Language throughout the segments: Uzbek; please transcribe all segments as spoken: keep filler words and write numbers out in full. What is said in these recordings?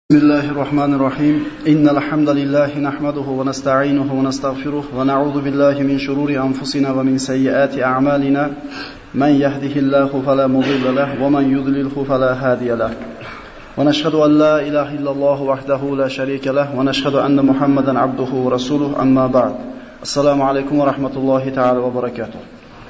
بسم الله الرحمن الرحيم إن الحمد لله نحمده ونستعينه ونستغفره ونعوذ بالله من شرور أنفسنا ومن سيئات أعمالنا من يهده الله فلا مضل له ومن يضلله فلا هادي له ونشهد أن لا إله إلا الله وحده لا شريك له ونشهد أن محمدا عبده ورسوله أما بعد السلام عليكم ورحمة الله تعالى وبركاته.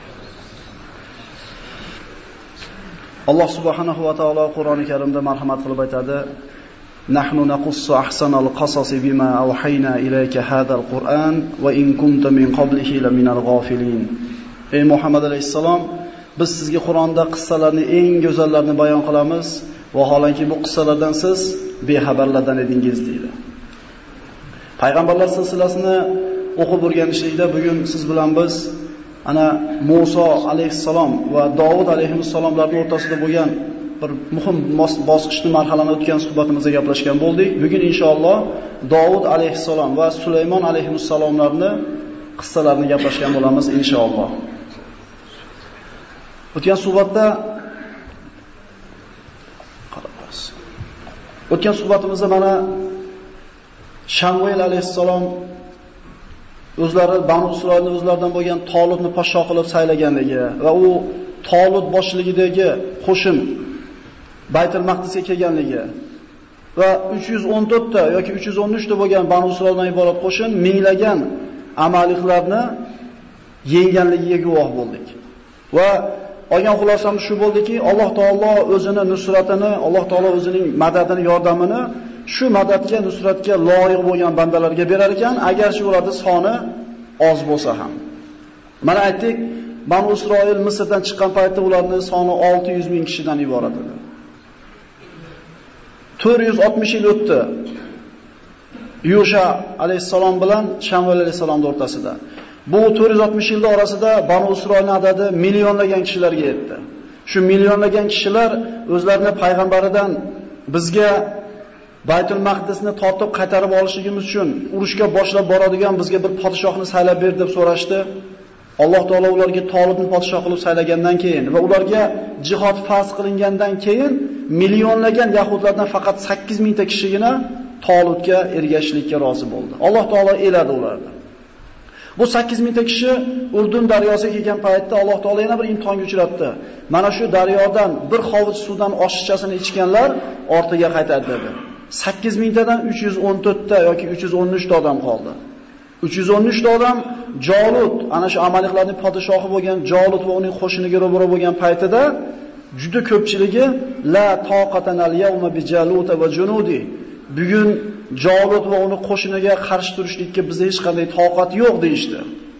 الله سبحانه وتعالى قرآن الكريم ده مرحمة قلب aytadi: نحن نقص أحسن القصص بما أوحينا إليك هذا القرآن وإن كنت من قبله لمن الغافلين. Ey Muhammad alayhissalom, biz sizga Qur'onda qissalarning eng go'zallarini bayon qilamiz va holanki bu qissalardan siz bexabarlardan edingiz deydi. Payg'ambarlar silsilasini o'qib o'rganishlikda bugun siz bilan biz ana Musa alayhissalom va Davud alayhissalomlarning o'rtasida bo'lgan bir muhim bosqichni marhalani o'tgan suhbatimizda gaplashgan bo'ldik. Bugun inshaalloh Davud alayhissalom va Sulaymon alayhissalomlarning qissalarini gaplashgan bo'lamiz inshaalloh. O'tgan suhbatda O'tgan suhbatimizda mana Shamuel alayhissalom o'zlari Banu Isroilning o'zlaridan bo'lgan Tolutni podsho qilib saylaganligi va u Tolut boshchiligidagi qo'shin Baytul Maqdisga kelganligi va uch yuz o'n to'rt ta yoki uch yuz o'n uch ta bo'lgan Banu Isroildan iborat qo'shin minglagan amaliklarni yengganligiga guvoh bo'ldik. Va olgan xulosamiz shu bo'ldiki, Alloh taolo o'zini nusratini, Alloh taolo o'zining madadini, yordamini shu madadga, nusratga loyiq bo'lgan bandalarga berar ekan, agarchi ularning soni oz bo'lsa ham. Mana aytdik, Banu Isroil Misrdan chiqqan paytda ularning soni olti yuz ming kishidan iborat edi. to'rt yuz oltmish yil o'tdi. Yusha alayhissalom bilan Shamuel alayhissalomning o'rtasida. Bu to'rt yuz oltmish yilda orasida Banu Isroilning adadi millionlagan kishilarga yetdi. Shu millionlagan kishilar o'zlarining payg'ambaridan bizga Baytul Maqdisni tortib qaytarib olishligimiz uchun urushga boshlab boradigan bizga bir podshohni saylab ber deb so'rashdi. Alloh taolo ularga Tolutni podsho qilib saylagandan keyin va ularga jihod farz qilingandan keyin millionlagan yahudlardan faqat sakkiz ming ta kishigina Tolutga ergashishlikka rozi bo'ldi. Alloh taolo eladi ularni. Bu sakkiz ming ta kishi Urdun daryosiga kelgan paytda Alloh taolo yana bir imtihonga uchratdi. Mana shu daryodan bir hovuz suvdan oshiqchasini ichganlar ortiga qaytadi dedi. sakkiz ming tadan uch yuz o'n to'rt ta yoki uch yuz o'n uch ta odam qoldi. uch yuz o'n uch ta odam Jolut, ana shu amaliklarning podshohi bo'lgan Jolut va uning qo'shiniga ro'baro bo'lgan paytida juda ko'pchiligi la taqatanal yawma bi Jaluta va junudi. Bugun Jolut va uning qo'shiniga qarshi turishlikka bizda hech qanday toqat yo'q deyishdi.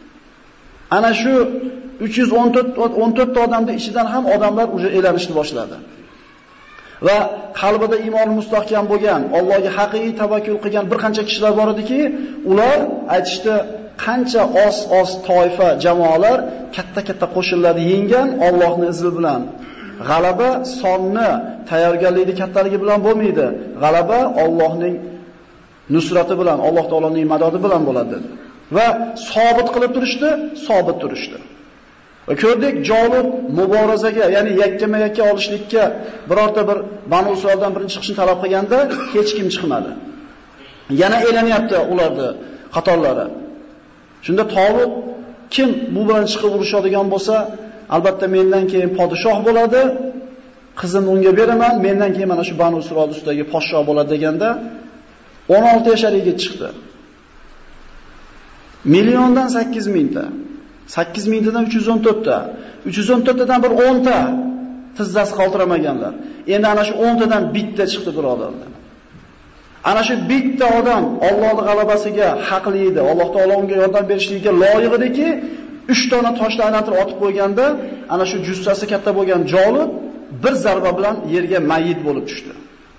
Ana shu uch yuz o'n to'rt ta odamning ichidan ham odamlar uje elanishni boshladi. Va qalbida iymoni mustahkam bo'lgan, Allohga haqiqiy tavakkul qilgan bir qancha kishilar bor ediki, ular aytishdi, qancha os-os toifa jamoalar katta-katta qo'shinlarni yenggan Allohning izni bilan. G'alaba sonni, tayyorgarlikning kattaligi bilan bo'lmaydi. G'alaba Allohning nusrati bilan, Alloh taoloning madadi bilan bo'ladi dedi. Va sobit qilib turishdi, sobit turishdi. Va ko'rdik, Jolut muborazaga, ya'ni yakkama-yakka olishlikka birorta bir Banu Isroildan birinchi chiqishni talab qilganda hech kim chiqmadi. Yana elanyapti ularni qatorlari. Shunda Tolut kim bu bilan chiqib urushadigan bo'lsa, albatta mendan keyin podshoh bo'ladi, qizimni unga beraman, mendan keyin mana shu Banu Isroil ustidagi podshoh bo'ladi deganda o'n olti yashar yigit chiqdi. Milliondan sakkiz ming ta. sakkiz ming tadan uch yuz o'n to'rt ta. uch yuz o'n to'rt tadan bir o'n ta tizzasi qoldiramaganlar. Endi ana shu o'n tadan bitta chiqdi birodarlar. Ana shu bitta odam Allohning g'alabasiga haqli edi. Alloh taolo unga yordam berishligiga loyiq ediki, uch dona toshni aylantirib otib qo'yganda, ana shu jussasi katta bo'lgan Jolut bir zarba bilan yerga mayit bo'lib tushdi.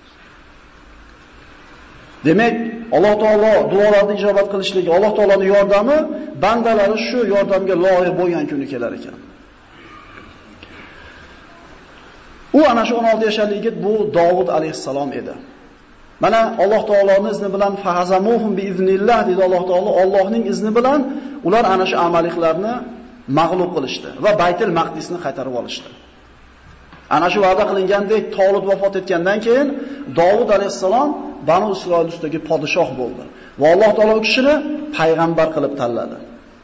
Demak, Alloh taolo duolarni ijobat qilishligi, Alloh taoloning yordami bandalari shu yordamga loyiq bo'lgan kuni kelar ekan. U ana shu o'n olti yasharlik yigit bu Davud alayhissalom edi. Mana Alloh taoloning izni bilan fahazamuhum bi iznillah dedi Alloh taolo. Allohning izni bilan ular ana shu amaliklarni mag'lub qilishdi va Baytul Maqdisni qaytarib olishdi. Ana shu va'da qilingandek Tolut vafot etgandan keyin Davud alayhissalom Banu Isroil ustidagi podshoh bo'ldi va Alloh taolo u kishini payg'ambar qilib tanladi.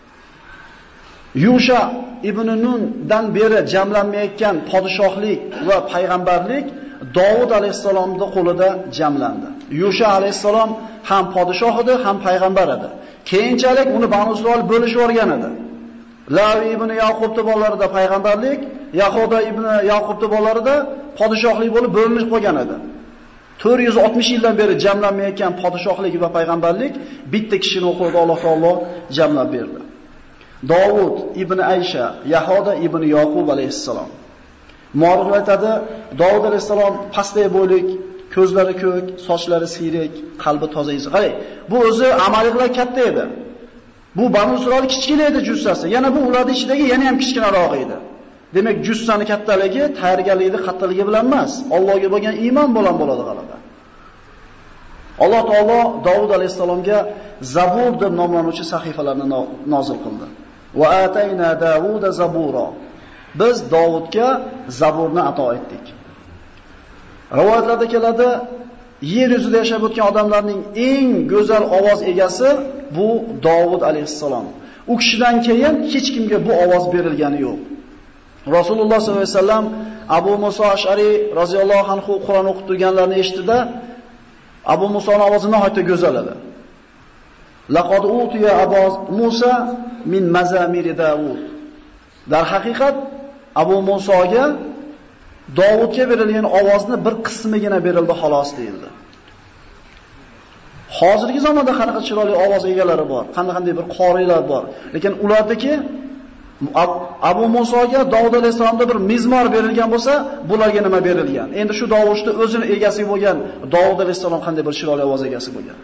Yusha ibn Nundan beri jamlanmayotgan podshohlik va payg'ambarlik Davud alayhisalomning qo'lida jamlandi. Yusha alayhisalom ham podshoh edi, ham payg'ambar edi. Keyinchalik uni Banu Isroil bo'lishib olgan edi. Lavi ibn Yaqubning bolalarida payg'ambarlik, Yahuda ibn Yaqubning bolalarida podshohlik bo'lib bo'linib qolgan edi. to'rt yuz oltmish yildan beri jamlanmayotgan podshohlik va payg'ambarlik bitta kishining qo'lida Alloh taolo jamlab berdi. Davud ibn Aysha, Yahuda ibn Yaqub alayhissalom. Muorif aytadi, Davud alayhissalom pastay bo'ylik, ko'zlari ko'k, sochlari siyrak, qalbi toza edi. Qarang, bu o'zi amaliqlar katta edi. Bu Banu Isroil kichkina edi jussasi. Yana bu ularning ichidagi yana ham kichkinaroq edi. Demak, jussani kattaligi, tayyorgarligi, qattiqligi bilan emas, Allohga bo'lgan iymon bilan bo'ladi g'alaba. Alloh taolo Davud alayhisalomga Zabur deb nomlanuvchi sahifalarni nozil qildi. Va atayna Davuda zabura. Biz Davudga Zaburni ato etdik. Rivoyatlarda keladi, yer yuzida yashab o'tgan odamlarning eng go'zal ovoz egasi bu Davud alayhissalom. U kishidan keyin hech kimga bu ovoz berilgani yo'q. Rasululloh sollallohu alayhi vasallam Abu Muso Ash'ari roziyallohu anhu Qur'on o'qib turganlarini eshitdi-da, Abu Musoning ovozi nihoyatda go'zal edi. Laqad utiya Abu Musa min mazamir Davud. Dar haqiqat Abu Musoga Davudga berilgan ovozni bir qismigina berildi xolos deyildi. Hozirgi zamonda qanaqa chiroyli ovoz egalari bor, qanday-qanday bir qorilar bor. Lekin ulardagi Abu Musoga Davud alayhisolamda bir mizmor berilgan bo'lsa, bularga nima berilgan? Endi shu Davudning o'zini egasi bo'lgan Davud alayhisolam qanday bir chiroyli ovoz egasi bo'lgan?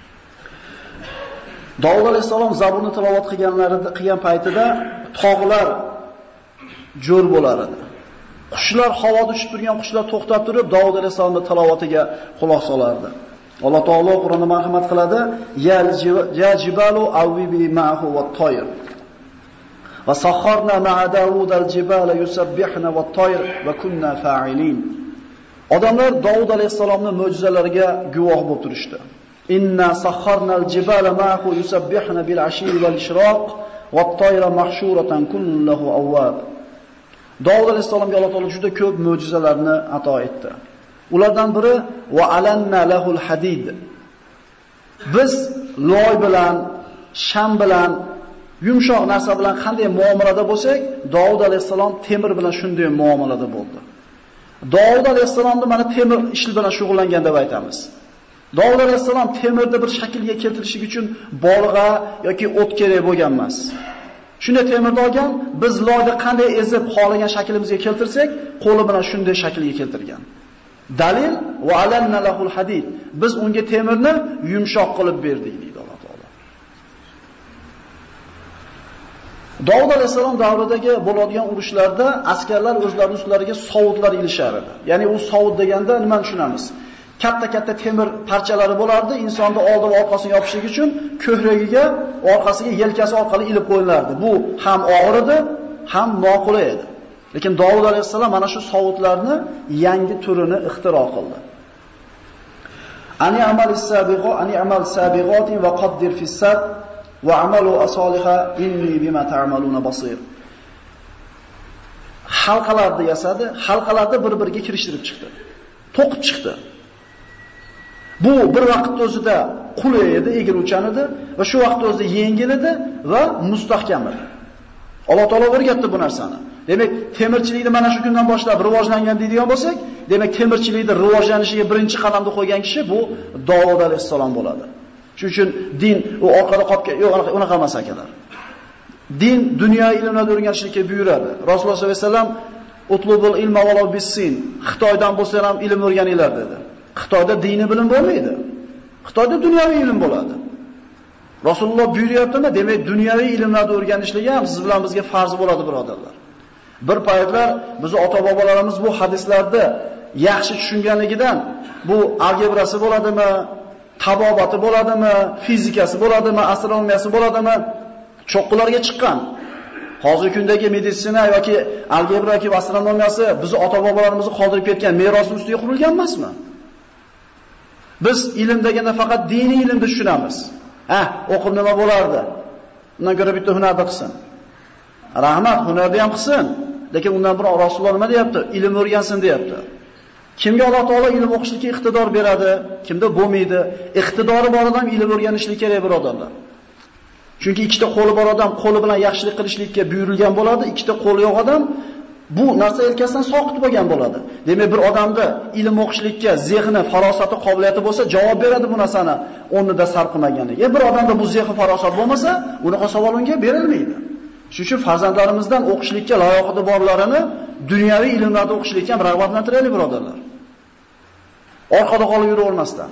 Davud alayhisolam Zaburni tilovat qilganlarida qilgan paytida tog'lar jo'r bo'lar edi. Qushlar havoda uchib turgan qushlar to'xtab turib Davud alayhisolamning tilovatiga quloq solardi. Alloh taolo Qur'onda marhamat qiladi: "Ya jibalu awwibi ma'hu wat-tayr." Va sakharna ma'a Davud al-jibala yusabbihna wat-tayr va kunna fa'ilin. Odamlar Davud alayhisolamning mo'jizalariga guvoh bo'lib turishdi. Inna sakharna al-jibala ma'hu yusabbihna bil-ashi wal-ishraq wat-tayra mahshuratan kulluhu awwab. Davud alayhisolamga Alloh taolo juda ko'p mo'jizalarni ato etdi. Ulardan biri va alanna lahul hadid. Biz loy bilan, sham bilan, yumshoq narsa bilan qanday muomalada bo'lsak, Davud alayhisalom temir bilan shunday muomalada bo'ldi. Davud alayhisalomni mana temir ishi bilan shug'ullangan deb aytamiz. Davud alayhisalom temirni bir shaklga keltirish uchun bolg'a yoki o't kerak bo'lgan emas. Shunday temirni olgan, biz loyni qanday ezib xohlagan shaklimizga keltirsak, qo'li bilan shunday shaklga keltirgan. Dalil va alanna lahul hadid. Biz unga temirni yumshoq qilib berdik deydi Alloh taolo. Davud alayhisalom davridagi bo'ladigan urushlarda askarlar o'zlarining ustlariga sovutlar ilishar edi. Ya'ni u sovut deganda nimani tushunamiz? Katta-katta temir parchalari bo'lardi, insonni oldi va orqasini yopishlik uchun ko'kragiga, orqasiga yelkasi orqali ilib qo'yilardi. Bu ham og'ir edi, ham noqulay edi. Lekin Davud alayhisalom mana shu sovutlarni yangi turini ixtiro qildi. Ani amal as-sabiqo, ani amal sabiqati va qaddir fis-sad va amalu asaliha inni bima ta'maluna basir. Halqalarni yasadi, halqalarni bir-biriga kirishtirib chiqdi. To'qib chiqdi. Bu bir vaqtda o'zida qulay edi, egiluvchan edi va shu vaqtda o'zida yengil edi va mustahkam edi. Alloh taolo o'rgatdi bu narsani. Demak, temirchilikni mana shu kundan boshlab rivojlangan deydigan bo'lsak, demak temirchilikning rivojlanishiga birinchi qadamni qo'ygan kishi bu Davud alayhisalom bo'ladi. Shuning uchun din u orqada qolib yo'q, unaqa emas akalar. Din dunyo ilmini o'rganishlikka buyuradi. Rasululloh sollallohu alayhi vasallam utlubul ilma walau bis-sin. Xitoydan bo'lsa ham ilm o'rganinglar dedi. Xitoyda diniy bilim bo'lmaydi. Xitoyda dunyoviy ilm bo'ladi. Rasululloh buyuryaptimi? Demak, dunyoviy ilmlarni o'rganishlik ham siz bilan bizga farz bo'ladi, birodarlar. Bir paytlar biz ota-bobolarimiz bu hadislarni yaxshi tushunganligidan bu algebrasi bo'ladimi, tabobati bo'ladimi, fizikasi bo'ladimi, astronomiyasi bo'ladimi, cho'qqilarga chiqqan. Hozirgi kundagi meditsina yoki algebra yoki astronomiyasi biz ota-bobolarimizni qoldirib ketgan merosning ustiga qurilgan emasmi? Biz ilm deganda faqat diniy ilmni tushunamiz. Ha, o'qib nima bo'lardi? Undan ko'ra bitta hunarda qilsin. Rahmat, hunarda ham qilsin. Lekin undan bir Rasululloh nima deyapti? Ilm o'rgansin deyapti. Kimga Alloh taolo ilm o'qishlikka iqtidor beradi, kimda bo'lmaydi? Iqtidori bor odam ilm o'rganishlik kerak, birodarlar. Chunki ikkita qo'li bor odam qo'li bilan yaxshilik qilishlikka buyurilgan bo'ladi, ikkita qo'li yo'q odam bu narsa yelkasidan soqit bo'lgan bo'ladi. Demak, bir odamda ilm o'qishlikka zehni, farosati, qobiliyati bo'lsa, javob beradi bu narsani o'rnida sarf qilmaganiga. Bir odamda bu zehni, farosat bo'lmasa, unaqa savol unga berilmaydi. Shuning uchun farzandlarimizdan o'qishlikka layoqati borlarini dunyoviy ilmlarda o'qishlikka ham rag'batlantiraylik, birodarlar. Orqada qolib yuravermasdan.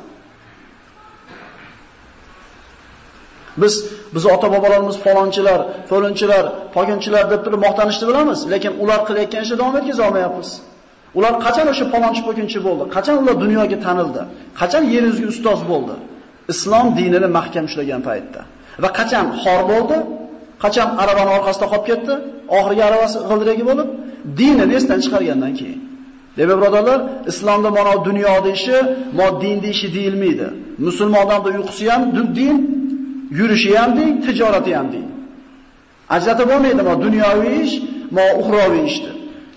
Biz biz ota-bobolarimiz falonchilar, falonchilar, pogonchilar deb turib maqtanishni bilamiz, lekin ular qilayotgan ishni davom etkiza olmayapmiz. Ular qachon o'sha falonchi pogonchi bo'ldi? Qachon ular dunyoga tanildi? Qachon yer yuziga ustoz bo'ldi? Islom dinini mahkam ushlagan paytda. Va qachon xor bo'ldi? Qachon aravani orqasida qolib ketdi? Oxirgi aravasi g'ildiragi bo'lib, dinini esdan chiqargandan keyin. Demak, birodarlar, islomda mana dunyoda ishi, moddiy ishi deyilmaydi. Musulmon odamda uyqusi ham din, yurishi ham din, tijorati ham din. Ajratib bo'lmaydi, mo dunyoviy ish, mo uxroviy ishdir.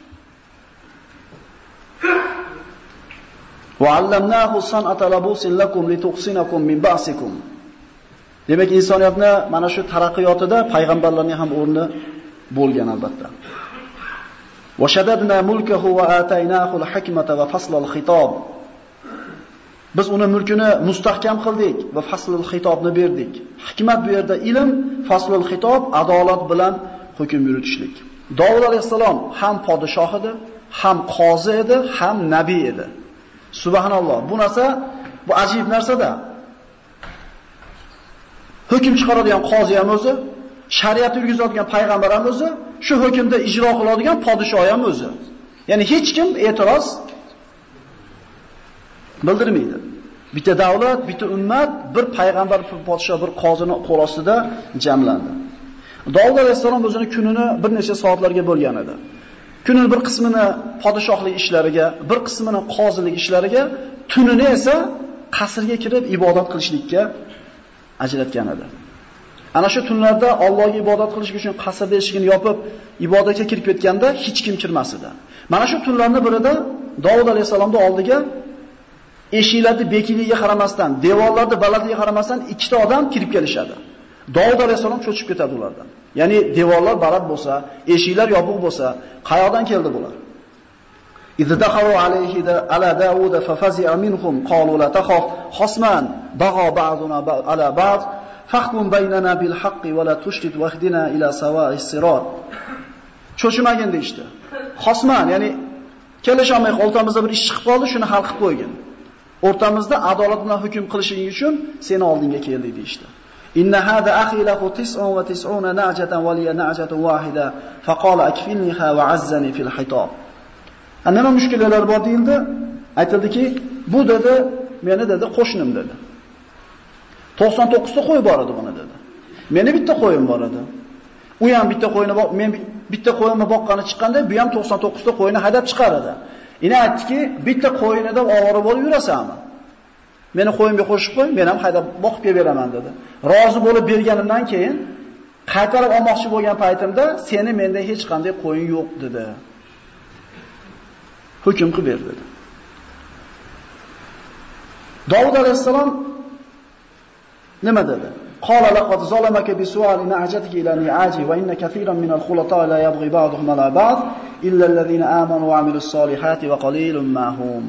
Va allamnahu san'ata labusin lakum lituqsinakum min ba'sikum. Demak, insoniyatni mana shu taraqqiyotida payg'ambarlarning ham o'rni bo'lgan albatta. Va shaddadna mulkahu va ataynahu al-hikmata va fasl al-khitab. Biz uni mulkini mustahkam qildik va fasl al-xitobni berdik. Hikmat bu yerda ilm, fasl al-xitob adolat bilan hukm yuritishlik. Davud alayhisalom ham podshoh edi, ham qozi edi, ham nabiy edi. Subhanalloh. Bu narsa bu ajib narsa-da. Hukm chiqaradigan qozi ham o'zi, shariat yurgizadigan payg'ambar ham o'zi, shu hukmda ijro qiladigan podshoh ham o'zi. Ya'ni hech kim e'tiroz bildirmaydi. Bitta davlat, bitta ummat, bir payg'ambar, bir podshoh, bir qozini qo'l ostida jamlandi. Davud alayhisalom o'zini kunini bir necha soatlarga bo'lgan edi. Kunning bir qismini podshohlik ishlariga, bir qismini qozilik ishlariga, tunini esa qasrga kirib ibodat qilishlikka ajratgan edi. Ana shu tunlarda Allohga ibodat qilish uchun qasr eshigini yopib, ibodatga kirib ketganda hech kim kirmas edi. Mana shu tunlarning birida Davud alayhisalomning oldiga eshiklarni bekiligiga qaramasdan, devorlarni balandligiga qaramasdan ikkita odam kirib kelishadi. Davud alayhisalom cho'chib ketadi ulardan. Ya'ni devorlar baland bo'lsa, eshiklar yopiq bo'lsa, qayoqdan keldi bular? Idza dakhalu alayhi ala Davud fa fazi'a minhum qalu la takhaf khasman bagha ba'duna ala ba'd fahkum baynana bil haqqi wa la tushrid wahdina ila sawa'is sirat. Cho'chimagin deydi. Xosman, ya'ni kelisholmay o'rtamizda bir ish chiqib qoldi, shuni hal qilib qo'ygin. O'rtamizda adolat bilan hukm qilishing uchun seni oldinga keldik deydi. Inna hada akhi lahu tis'un wa tis'una na'jatan wa liya na'jatun wahida faqala akfilniha wa 'azzani fil hitab. Nima mushkilalar bor deyildi? Aytildiki, bu dedi, meni dedi qo'shnim dedi. to'qson to'qqiz ta qo'y bor edi buni dedi. Meni bitta qo'yim bor edi. U ham bitta qo'yini boq, men bitta qo'yimni boqqani chiqqanda, bu ham to'qson to'qqiz ta qo'yini haydab chiqaradi. Ina aytdiki, bitta qo'yini deb ovora bo'lib yurasanmi? Meni qo'yimga qo'shib qo'y, men ham haydab boqib kelib beraman dedi. Rozi bo'lib berganimdan keyin qaytarib olmoqchi bo'lgan paytimda seni menda hech qanday qo'yin yo'q dedi. Hukm qilib berdi dedi. Davud alayhisalom nima dedi? Qala laqad zalamaka bi su'ali na'jatika ila ni'aji wa inna katiran min al-khulata'i la yabghi ba'duhum ala ba'd illa alladhina amanu wa 'amilus solihati wa qalilun ma hum.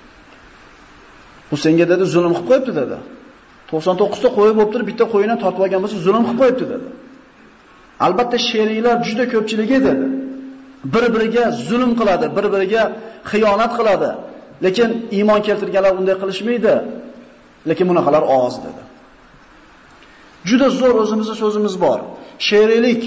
Bu senga dedi zulm qilib qo'yibdi dedi. to'qson to'qqiz ta qo'yib bo'lib turib bitta qo'yini tortib olgan bo'lsa zulm qilib qo'yibdi dedi. Albatta sheriklar juda ko'pchiligi dedi. Bir-biriga zulm qiladi, bir-biriga xiyonat qiladi. Lekin iymon keltirganlar unday qilishmaydi. Lekin bunaqalar oz dedi. Juda zo'r o'zimizning so'zimiz bor. Sheriklik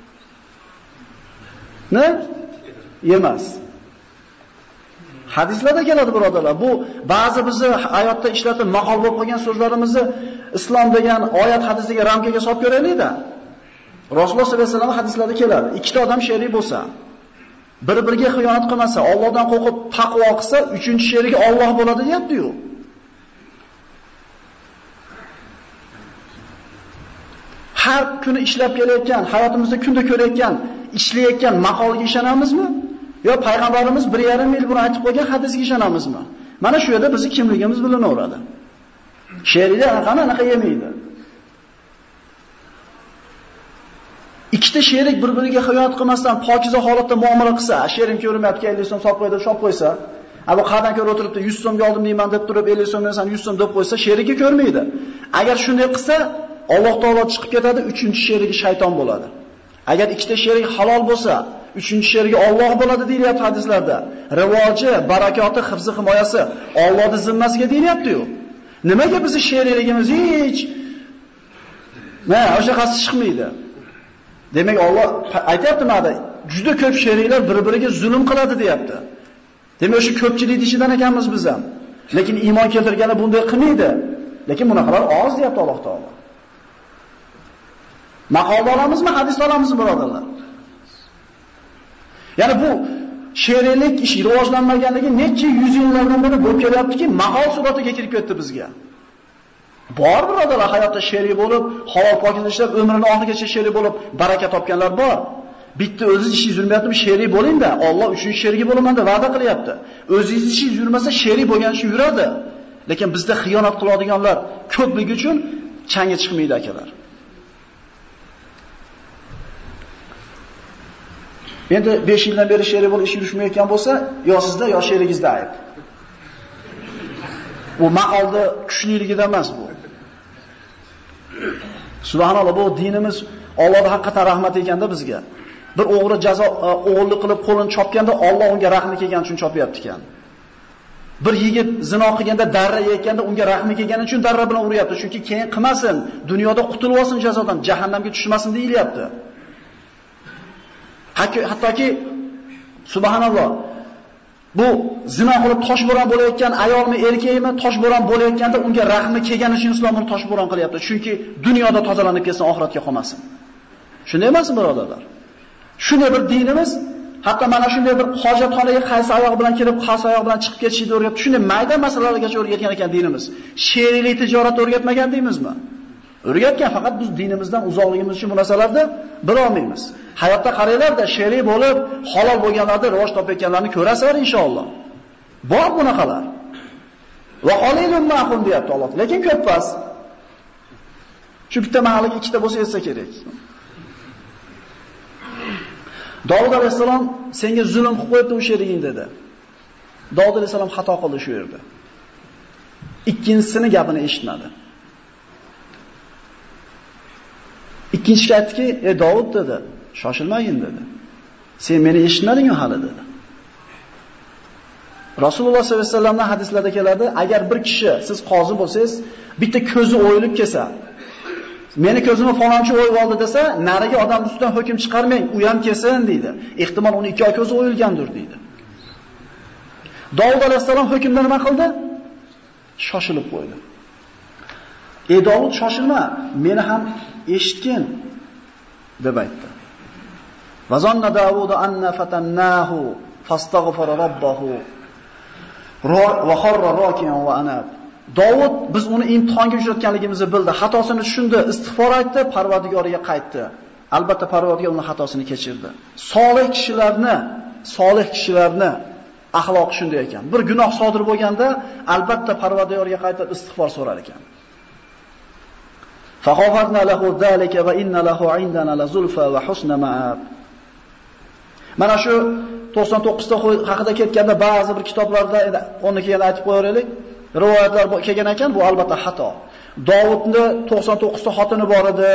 ne? Emas. Hadislarda keladi birodarlar. Bu ba'zi bizni hayotda ishlatib maqol bo'lib qolgan so'zlarimizni islom degan oyat hadisiga ramkaga solib ko'raylik-da. Rasululloh sollallohu alayhi vasallam hadislarda keladi. Ikkita odam sherik bo'lsa, bir-biriga xiyonat qilmasa, Allohdan qo'rqib taqvo qilsa, uchinchi sherigi Alloh bo'ladi deyapti-yu. har kuni ishlab kelayotgan, hayotimizda kunda ko'rayotgan, ishlayotgan maqolga ishonamizmi? Yo payg'ambarimiz bir yarim yil buni aytib qo'ygan hadisga ishonamizmi? Mana shu yerda bizning kimligimiz bilinaveradi. She'rlar qana anaqa yemaydi. Ikkita sherik bir-biriga xiyonat qilmasdan pokiza holatda muomala qilsa, sherim ko'rmayapti, ellik so'm solib qo'ydi, shop qo'ysa, bu qadam ko'rib o'tiribdi, yuz so'mga oldim deyman deb turib, ellik so'mdan san yuz so'm deb qo'ysa, sherigi ko'rmaydi. Agar shunday qilsa, Alloh taolo chiqib ketadi, uchinchi sherigi shayton bo'ladi. Agar ikkita sherik halol bo'lsa, uchinchi sherigi Alloh bo'ladi deyilyapti hadislarda. Rivoji, barakoti, hifzi, himoyasi Allohning zimmasiga deyilyapti-ku. Nimaga bizning sherikligimiz hech mana o'sha qasi chiqmaydi? Demak, Alloh aytayapti mana, juda ko'p sheriklar bir-biriga zulm qiladi deyapti. Demak, o'sha ko'pchilik ichidan ekanmiz biz ham. Lekin iymon keltirgani bunday qilmaydi. Lekin bunaqalar oz deyapti Alloh taolo. Maqolda olamizmi, hadisda olamizmi, birodarlar? Ya'ni bu sheriklik ish rivojlanmaganligi necha yuz yillardan beri bo'lib kelyaptiki, maqol suratiga kirib ketdi bizga. Bor birodarlar, hayotda sherik bo'lib, halol pokiza ishlab, umrining oxirigacha sherik bo'lib, baraka topganlar bor. Bitta o'zingiz ishingiz yurmayaptimi, sherik bo'ling-da, Alloh uchinchi sherigi bo'laman deb va'da qilyapti. O'zingiz ishingiz yurmasa, sherik bo'lgan ish yuradi. Lekin bizda xiyonat qiladiganlar ko'pligi uchun changga chiqmaydi akalar. Endi besh yildan beri sherik bo'lib ish yurishmayotgan bo'lsa, yo sizda, yo sherigingizda ayb. Bu maqolda kuchliligida emas bu. Subhanalloh, bu dinimiz Allohga haqiqatan rahmat ekanda bizga. Bir o'g'ri jazo o'g'irlik qilib qo'lini chopganda Alloh unga rahmi kelgani uchun chopyapti ekan. Bir yigit zino qilganda darra yeyotganda unga rahmi kelgani uchun darra bilan uryapti. Chunki keyin qilmasin, dunyoda qutulib olsin jazodan, jahannamga tushmasin deyilyapti. Hattoki subhanalloh, bu zino qilib toshbo'ron bo'layotgan ayolmi, erkakmi, toshbo'ron bo'layotganda unga rahmi kelgani uchun islom uni toshbo'ron qilyapti. Chunki dunyoda tozalanib ketsin, oxiratga qolmasin. Shunday emasmi, birodarlar? Shunday bir dinimiz, hatto mana shunday bir hojatxonaga qaysi oyoq bilan kirib, qaysi oyoq bilan chiqib ketishni o'rgatib, shunday mayda masalalargacha o'rgatgan ekan dinimiz. Sheriklik tijorat o'rgatmagan deymizmi? O'rgatgan, faqat biz dinimizdan uzoqligimiz uchun bu narsalarni bilolmaymiz. Hayotda qaranglar-da, sherik bo'lib, halol bo'lganlarda rivoj topayotganlarni ko'rasizlar inshaalloh. Bor bunaqalar. Va qalilun ma'hum deyapti Alloh. Lekin ko'p emas. Shu bitta mahalliga ikkita bo'lsa yetsa kerak. Davud alayhisalom senga zulm qilib qo'yibdi u sheriging dedi. Davud alayhisalom xato qildi shu yerda. Ikkinchisini gapini eshitmadi. Ikkinchisi aytdiki, "Ey Davud" dedi, "shoshilmagin" dedi. "Sen meni eshitmading-ku hali" dedi. Rasululloh sollallohu alayhi vasallamning hadislarida keladi, agar bir kishi siz qozi bo'lsangiz, bitta ko'zi o'yilib kelsa, meni ko'zimni falonchi o'yib oldi desa, nariga odam ustidan hukm chiqarmang, u ham kelsin deydi. Ehtimol uni ikki oy ko'zi o'yilgandir deydi. Davud alayhisalom hukmda nima qildi? Shoshilib qo'ydi. "Ey Davud, shoshilma, meni ham eshitgin" deb aytdi. Va zanna Davud anna fatannahu fastaghfara robbahu va kharra raki'an va anab. Davud biz uni imtihonga uchratganligimizni bildi, xatosini tushundi, istig'for aytdi, Parvardigoriga qaytdi. Albatta Parvardigor uning xatosini kechirdi. Solih kishilarni, solih kishilarni axloqi shunday ekan. Bir gunoh sodir bo'lganda albatta Parvardigoriga qaytib istig'for so'rar ekan. Faqafarna lahu zalika va inna lahu indana la zulfa va husna ma'ab. Mana shu to'qson to'qqizta haqida ketganda ba'zi bir kitoblarda uni keyin aytib qo'yaylik. Rivoyatlar kelgan ekan, bu albatta xato. Davudning to'qson to'qqizta xotini bor edi.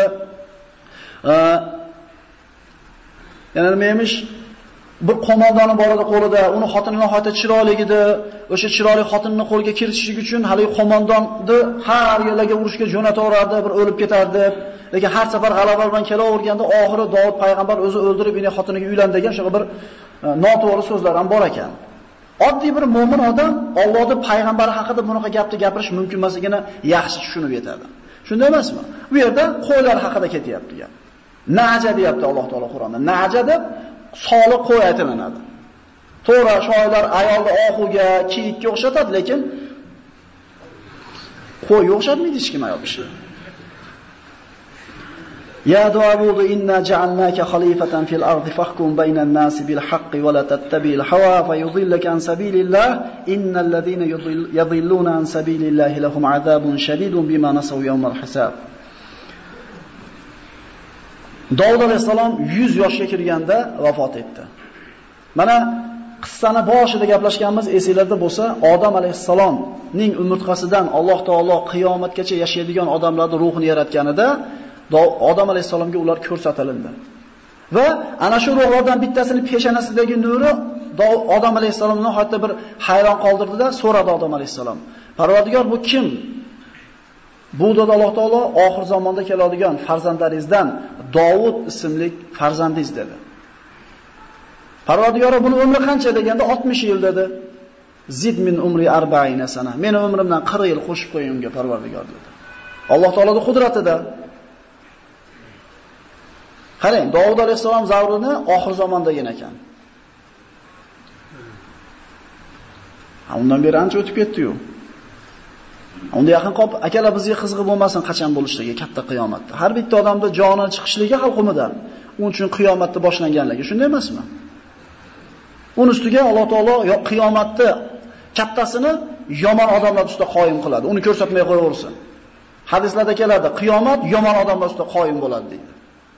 Yana nima emish? Bir qo'mondoni bor edi qo'lida, uni xotini nihoyatda chiroyli edi. O'sha chiroyli xotinini qo'lga kiritishlik uchun hali qo'mondonni har yerlarga urushga jo'nataverardi, bir o'lib ketardi. Lekin har safar g'alaba bilan kelaverganda oxiri Davud payg'ambar o'zi o'ldirib, uni xotiniga uylan degan o'sha bir noto'g'ri so'zlar ham bor ekan. Oddiy bir mo'min odam Allohning payg'ambari haqida bunaqa gapni gapirish mumkin emasligini yaxshi tushunib yetadi. Shunday emasmi? Bu yerda qo'ylar haqida ketyapti gap. Naja deyapti Alloh taolo Qur'onda. Naja deb soliq qo'y aytilinadi. To'g'ri, shoirlar ayolni oxuga, kiyikka o'xshatadi, lekin qo'y o'xshatmaydi hech kim ayol kishi. Ya Davud inna ja'alnaka khalifatan fil ardi fahkum baynan nasi bil haqqi wa la tattabi'il hawa fayudillaka an sabilillah innal ladhina yudilluna an sabilillahi lahum adhabun shadidun bima nasaw yawmal hisab. Davud alayhisalom yuz yoshga kirganda vafot etdi. Mana qissani boshida gaplashganmiz esingizda bo'lsa, Odam alayhisalomning umurtqasidan Alloh taolo qiyomatgacha yashaydigan odamlarning ruhini yaratganida Odam alayhisalomga ular ko'rsatildi. Va ana shu ruhlardan bittasini peshonasidagi nuri Odam alayhisalomni hatto bir hayron qoldirdi-da, so'radi Odam alayhisalom. Parvardigor, bu kim? Bu dedi Alloh taolo, oxir zamonda keladigan farzandlaringizdan Davud ismli farzandingiz dedi. Parvardigor buni umri qancha deganda oltmish yil dedi. Zid min umri arba'ina sana. Meni umrimdan qirq yil qo'shib qo'ying unga Parvardigor dedi. Alloh taoloning qudratida. Qarang, Davud alayhisalom zavrini oxir zamonda yegan ekan. Undan beri ancha o'tib ketdi-yu. Unda yaqin qolib, akalar bizga qizg'i bo'lmasin qachon bo'lishligi, katta qiyomatda. Har bitta odamda joni chiqishligi halqumidan. Uning uchun qiyomatda boshlanganligi, shunday emasmi? Uning ustiga Alloh taolo qiyomatda kattasini yomon odamlar ustida qoyim qiladi. Uni ko'rsatmay qo'yaversin. Hadislarda keladi, qiyomat yomon odamlar ustida qoyim bo'ladi deydi.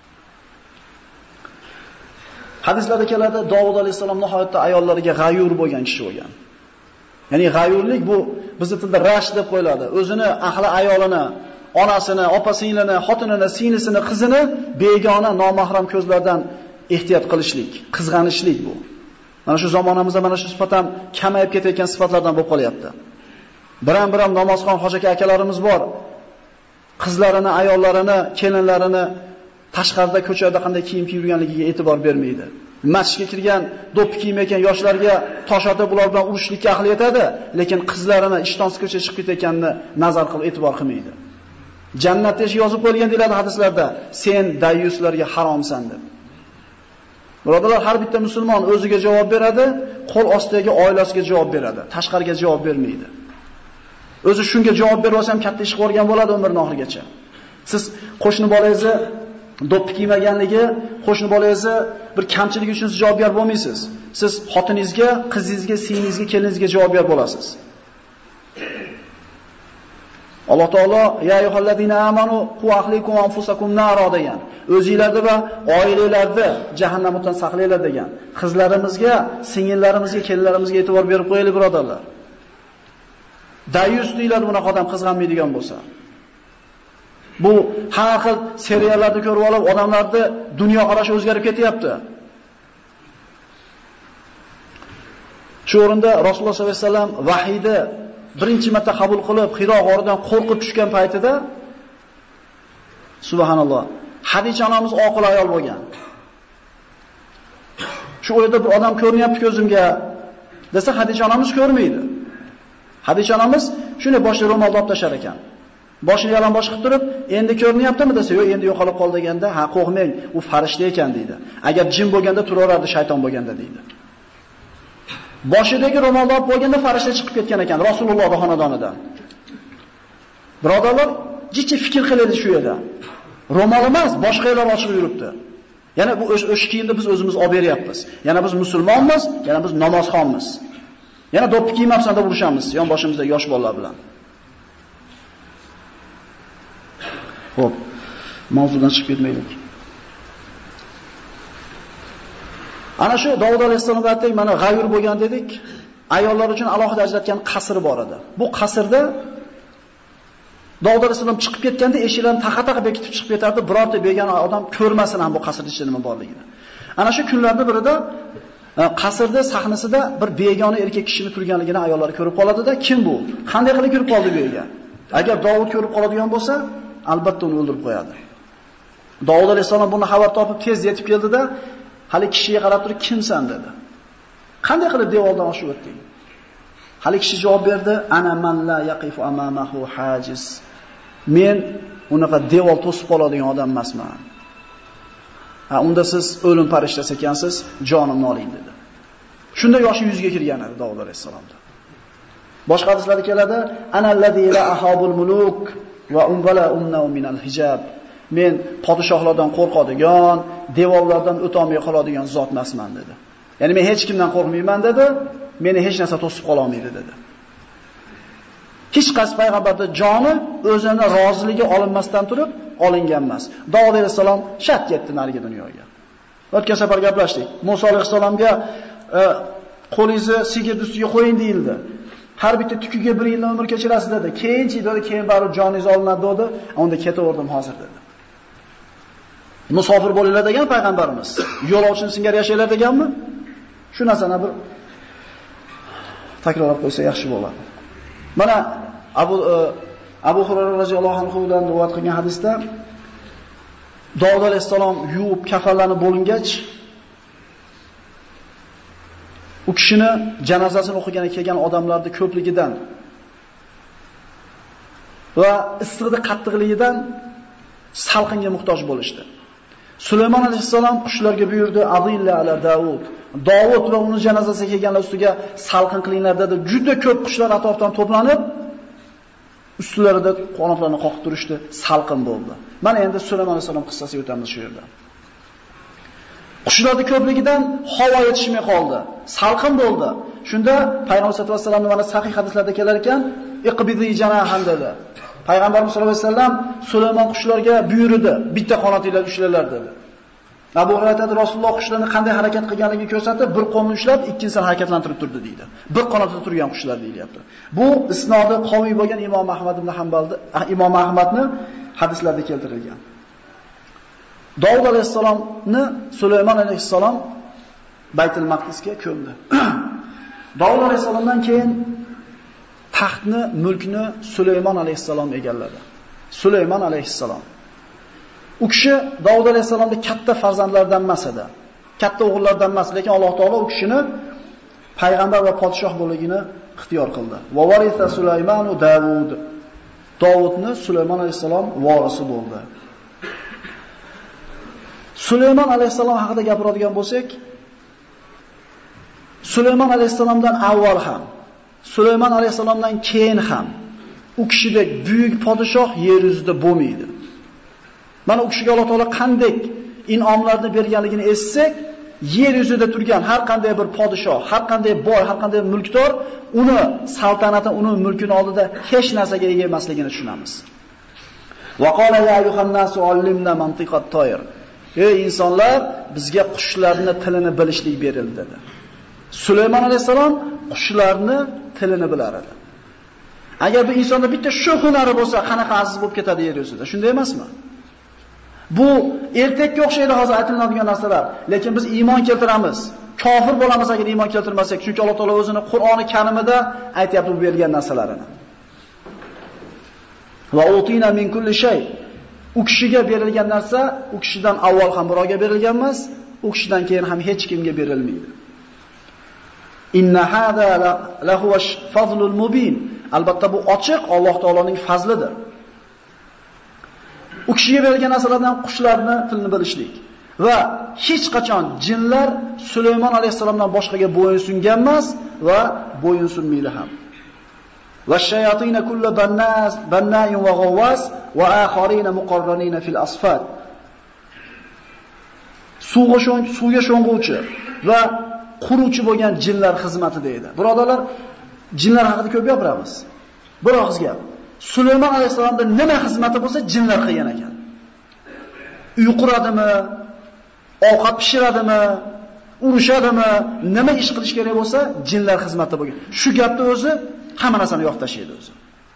Hadislarda keladi, Davud alayhisalom nihoyatda ayollariga g'ayur bo'lgan kishi bo'lgan. Ya'ni g'ayurlik bu bizning tilda rash deb qo'yiladi. O'zini ahli ayolini, onasini, opa-singlini, xotinini, singlisini, qizini begona, nomahram ko'zlardan ehtiyot qilishlik, qizg'anishlik bu. Mana shu zamonamizda mana shu sifat ham kamayib ketayotgan sifatlardan bo'lib qolyapti. Biram-biram namozxon hoji akalarimiz bor. Qizlarini, ayollarini, kelinlarini tashqarida ko'chada qanday kiyim kiyib yurganligiga e'tibor bermaydi. Masjidga kirgan, do'ppi kiymayotgan yoshlarga tosh otib ular bilan urushlikka ahli yetadi, lekin qizlarini ishtonsiz ko'chaga chiqib ketayotganini nazar qilib e'tibor qilmaydi. Jannatda yozib qo'yilgan deyiladi hadislarda, sen dayyuslarga haromsan deb. Birodalar, har bitta musulmon o'ziga javob beradi, qo'l ostidagi oilasiga javob beradi, tashqariga javob bermaydi. O'zi shunga javob berib olsa ham katta ish qilgan bo'ladi umrning oxirigacha. Siz qo'shni bolangizni do'ppi kiymaganligi, qo'shni bolangizni bir kamchiligi uchun siz javobgar bo'lmaysiz. Siz xotiningizga, qizingizga, singlingizga, keliningizga javobgar bo'lasiz. Alloh taolo ya ayyuhallazina amanu qu ahlikum va anfusakum naro degan. O'zingizlarni va oilalarni jahannamdan saqlanglar degan. Qizlarimizga, singillarimizga, kelinlarimizga e'tibor berib qo'yaylik birodarlar. Dayus deyiladi bunaqa odam qizg'anmaydigan bo'lsa. Bu har xil seriallarni ko'rib olib, odamlarni dunyo qarashi o'zgarib ketyapti. Shu o'rinda Rasululloh sollallohu alayhi vasallam vahiyni birinchi marta qabul qilib, Hiro g'oridan qo'rqib tushgan paytida subhanalloh, Hadicha onamiz oqil ayol bo'lgan. Shu o'yda bir odam ko'rinyapti ko'zimga desa, Hadicha onamiz ko'rmaydi. Hadicha onamiz shuni boshida ro'mol olib tashar ekan. Boshini yalanbosh qilib turib, endi ko'rinyaptimi desa, yo'q, endi yo'qolib qoldi deganda, ha, qo'rqmang, u farishta ekan deydi. Agar jin bo'lganda turaverardi, shayton bo'lganda deydi. Boshidagi ro'molni olib qo'yganda farishta chiqib ketgan ekan Rasululloh xonadonidan. Birodarlar, jichi fikr qilaylik shu yerda. Ro'mol emas, boshqalar ochib yuribdi. Yana bu o'sha kiyimni biz o'zimiz olib beryapmiz. Yana biz musulmonmiz, yana biz namozxonmiz. Yana do'ppi kiymabsan deb urishamiz, yon boshimizda yosh bolalar bilan. Xo'p, mavzudan chiqib ketmaylik. Ana shu Davud alayhisolamga aytdik, mana g'ayur bo'lgan dedik. Ayollar uchun alohida ajratgan qasr bor edi. Bu qasrda Davud alayhisolam chiqib ketganda eshiklarni taqa-taqa bekitib chiqib ketardi, birorta begona odam ko'rmasin ham bu qasrda ichida nima borligini. Ana shu kunlarda birida qasrda sahnasida bir begona erkak kishini turganligini ayollar ko'rib qoladi-da, kim bu? Qanday qilib ko'rib qoldi bu yerga? Agar Davud ko'rib qoladigan bo'lsa, albatta uni o'ldirib qo'yadi. Davud alayhisolam buni xabar topib tez yetib keldi-da, hali kishiga qarab turib, "Kimsan?" dedi. "Qanday qilib devordan oshib o'tding?" Hali kishi javob berdi, "Ana man la yaqifu amamahu hajiz." Men unaqa devor to'sib oladigan odam emasman. Ha, unda siz o'lim farishtasi ekansiz, jonimni oling dedi. Shunda yoshi yuzga kirgan edi Davud alayhisolamda. Boshqa hadislarda keladi, "Ana allazi la ahabul muluk va umbala umna minal hijab." Men podshohlardan qo'rqadigan, devorlardan o'tolmay qoladigan zot emasman dedi. Ya'ni men hech kimdan qo'rqmayman dedi, meni hech narsa to'sib qola olmaydi dedi. Hech qaysi payg'ambarning joni o'zini roziligi olinmasdan turib olingan emas. Davud alayhisalom shat ketdi narigi dunyoga. O'tgan safar gaplashdik. Musa alayhisalomga e, qo'lingizni sigir ustiga qo'ying deyildi. Har bitta tukiga bir yil umr kechirasiz dedi. Keyinchi dedi, keyin baribir joningiz olinadi dedi. Unda ketaverdim hozir dedi. Musofir bo'linglar degan payg'ambarimiz. Yo'lovchini singari yashanglar deganmi? Shu narsani bir takrorlab qo'ysa yaxshi bo'ladi. Mana Abu Abu Hurayra roziyallohu anhu dan rivoyat qilgan hadisda Davud alayhisalom yuvib kafanlanib bo'lingach u kishini janozasini o'qigani kelgan odamlarning ko'pligidan va issiqlik qattiqligidan salqinga muhtoj bo'lishdi. Sulaymon alayhisalom qushlarga buyurdi: "Azilla ala Davud." Davud va uning janozasiga kelganlar ustiga salqin qilinglar dedi. Juda ko'p qushlar atrofdan to'planib, ustilarida qanotlarini qoqib turishdi, salqin bo'ldi. Mana endi Sulaymon alayhisalom qissasiga o'tamiz shu yerda. Qushlarning ko'pligidan havo yetishmay qoldi, salqin bo'ldi. Shunda Payg'ambar sollallohu alayhi vasallam mana sahih hadislarda kelar ekan, "Iqbizi janahan" dedi. Payg'ambarimiz sollallohu alayhi vasallam Sulaymon qushlarga buyurdi, bitta qanotinglar ushlanglar dedi. Abu Hurayra Rasululloh qushlarni qanday harakat qilganligini ko'rsatib, bir qo'lni ushlab, ikkinchisini harakatlantirib turdi deydi. Bir qanotda turgan qushlar deyilyapti. Bu isnodi qoviy bo'lgan Imom Ahmad ibn Hanbalda, Imom Ahmadni hadislarida keltirilgan. Davud alayhisalomni Sulaymon alayhisalom Baytul Maqdisga ko'mdi. Davud alayhisalomdan keyin taxtni, mulkni Sulaymon alayhisalom egalladi. Sulaymon alayhisalom. U kishi Davud alayhisalomning katta farzandlaridan emas edi. Katta o'g'illaridan emas, lekin Alloh taolo u kishini payg'ambar va podshoh bo'lligini ixtiyor qildi. Va varisa Sulaymanu Davud. Davudni Sulaymon alayhisalom vorisi bo'ldi. Sulaymon alayhisalom haqida gapiradigan bo'lsak, Sulaymon alayhisalomdan avval ham, Sulaymon alayhisalomdan keyin ham u kishidek buyuk podshoh yer yuzida bo'lmaydi. Mana u kishiga Alloh taolo qanday in'omlarni berganligini essak, yer yuzida turgan har qanday bir podshoh, har qanday boy, har qanday mulkdor uni saltanati, uni mulkini oldida hech narsaga ega emasligini tushunamiz. Va qala ya ayyuhan nasu allimna mantiqat toyr. Ey insonlar, bizga qushlarning tilini bilishlik berildi dedi. Sulaymon alayhisalom qushlarning tilini bilar edi. Agar bu insonda bitta shu hunari bo'lsa, qanaqa aziz bo'lib ketadi yer yuzida. Shunday emasmi? Bu ertakka o'xshaydi hozir aytiladigan narsalar, lekin biz iymon keltiramiz. Kofir bo'lamiz agar iymon keltirmasak, chunki Alloh taolo o'zini Qur'oni Karimida aytayapti bu bergan narsalarini. Va utina min kulli shay. U kishiga berilgan narsa u kishidan avval ham birovga berilgan emas, u kishidan keyin ham hech kimga berilmaydi. Inna hada lahu fazlul mubin. Albatta bu ochiq Alloh taoloning fazlidir. U kishiga berilgan narsalardan qushlarni tilini bilishlik va hech qachon jinlar Sulaymon alayhisalomdan boshqaga bo'yinsungan emas va bo'yinsunmaydi ham. Va shayatina kullu bannas banna'in va g'awwas va akharina muqarranina fil asfat. Suvga sho'ng suvga sho'ng'uvchi va quruvchi bo'lgan jinlar xizmatida edi. Birodarlar, jinlar haqida ko'p gapiramiz. Bir og'iz gap. Sulaymon alayhisalomda nima xizmati bo'lsa jinlar qilgan ekan. Uy quradimi, ovqat pishiradimi, urushadimi, nima ish qilish kerak bo'lsa jinlar xizmatida bo'lgan. Shu gapni o'zi hamma narsani yo'q tashlaydi o'zi.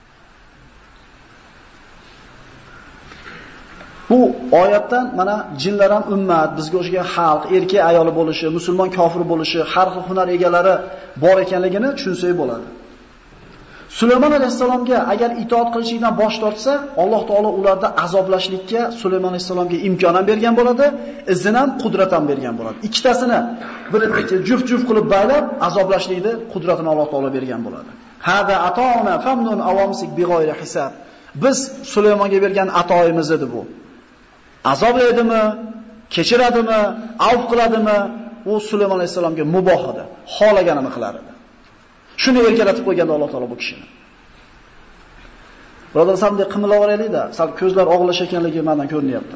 Bu oyatdan mana jinlar ham ummat, bizga o'xshagan xalq, erkak ayoli bo'lishi, musulmon kofir bo'lishi, har xil hunar egalari bor ekanligini tushunsak bo'ladi. Sulaymon alayhisalomga agar itoat qilishlikdan bosh tortsa, Alloh taolo ularda azoblashlikka Sulaymon alayhisalomga imkon ham bergan bo'ladi, izin ham, qudrat ham bergan bo'ladi. Ikkitasini bir-biriga juft-juft qilib baylab azoblashlikni qudratini Alloh taolo bergan bo'ladi. Hada atona famnun awamsik big'oyri hisob. Biz Sulaymonga bergan atoyimiz edi bu. Azoblaydimi, kechiradimi, avf qiladimi, u Sulaymon alayhisalomga muboh edi. Xolaganini qilar edi. Shuni erkalatib qo'yganda Alloh taolo bu kishini. Birodar, sal bunday qimilaveraylik-da, sal ko'zlar og'lashayotganligi mendan ko'rinyapti.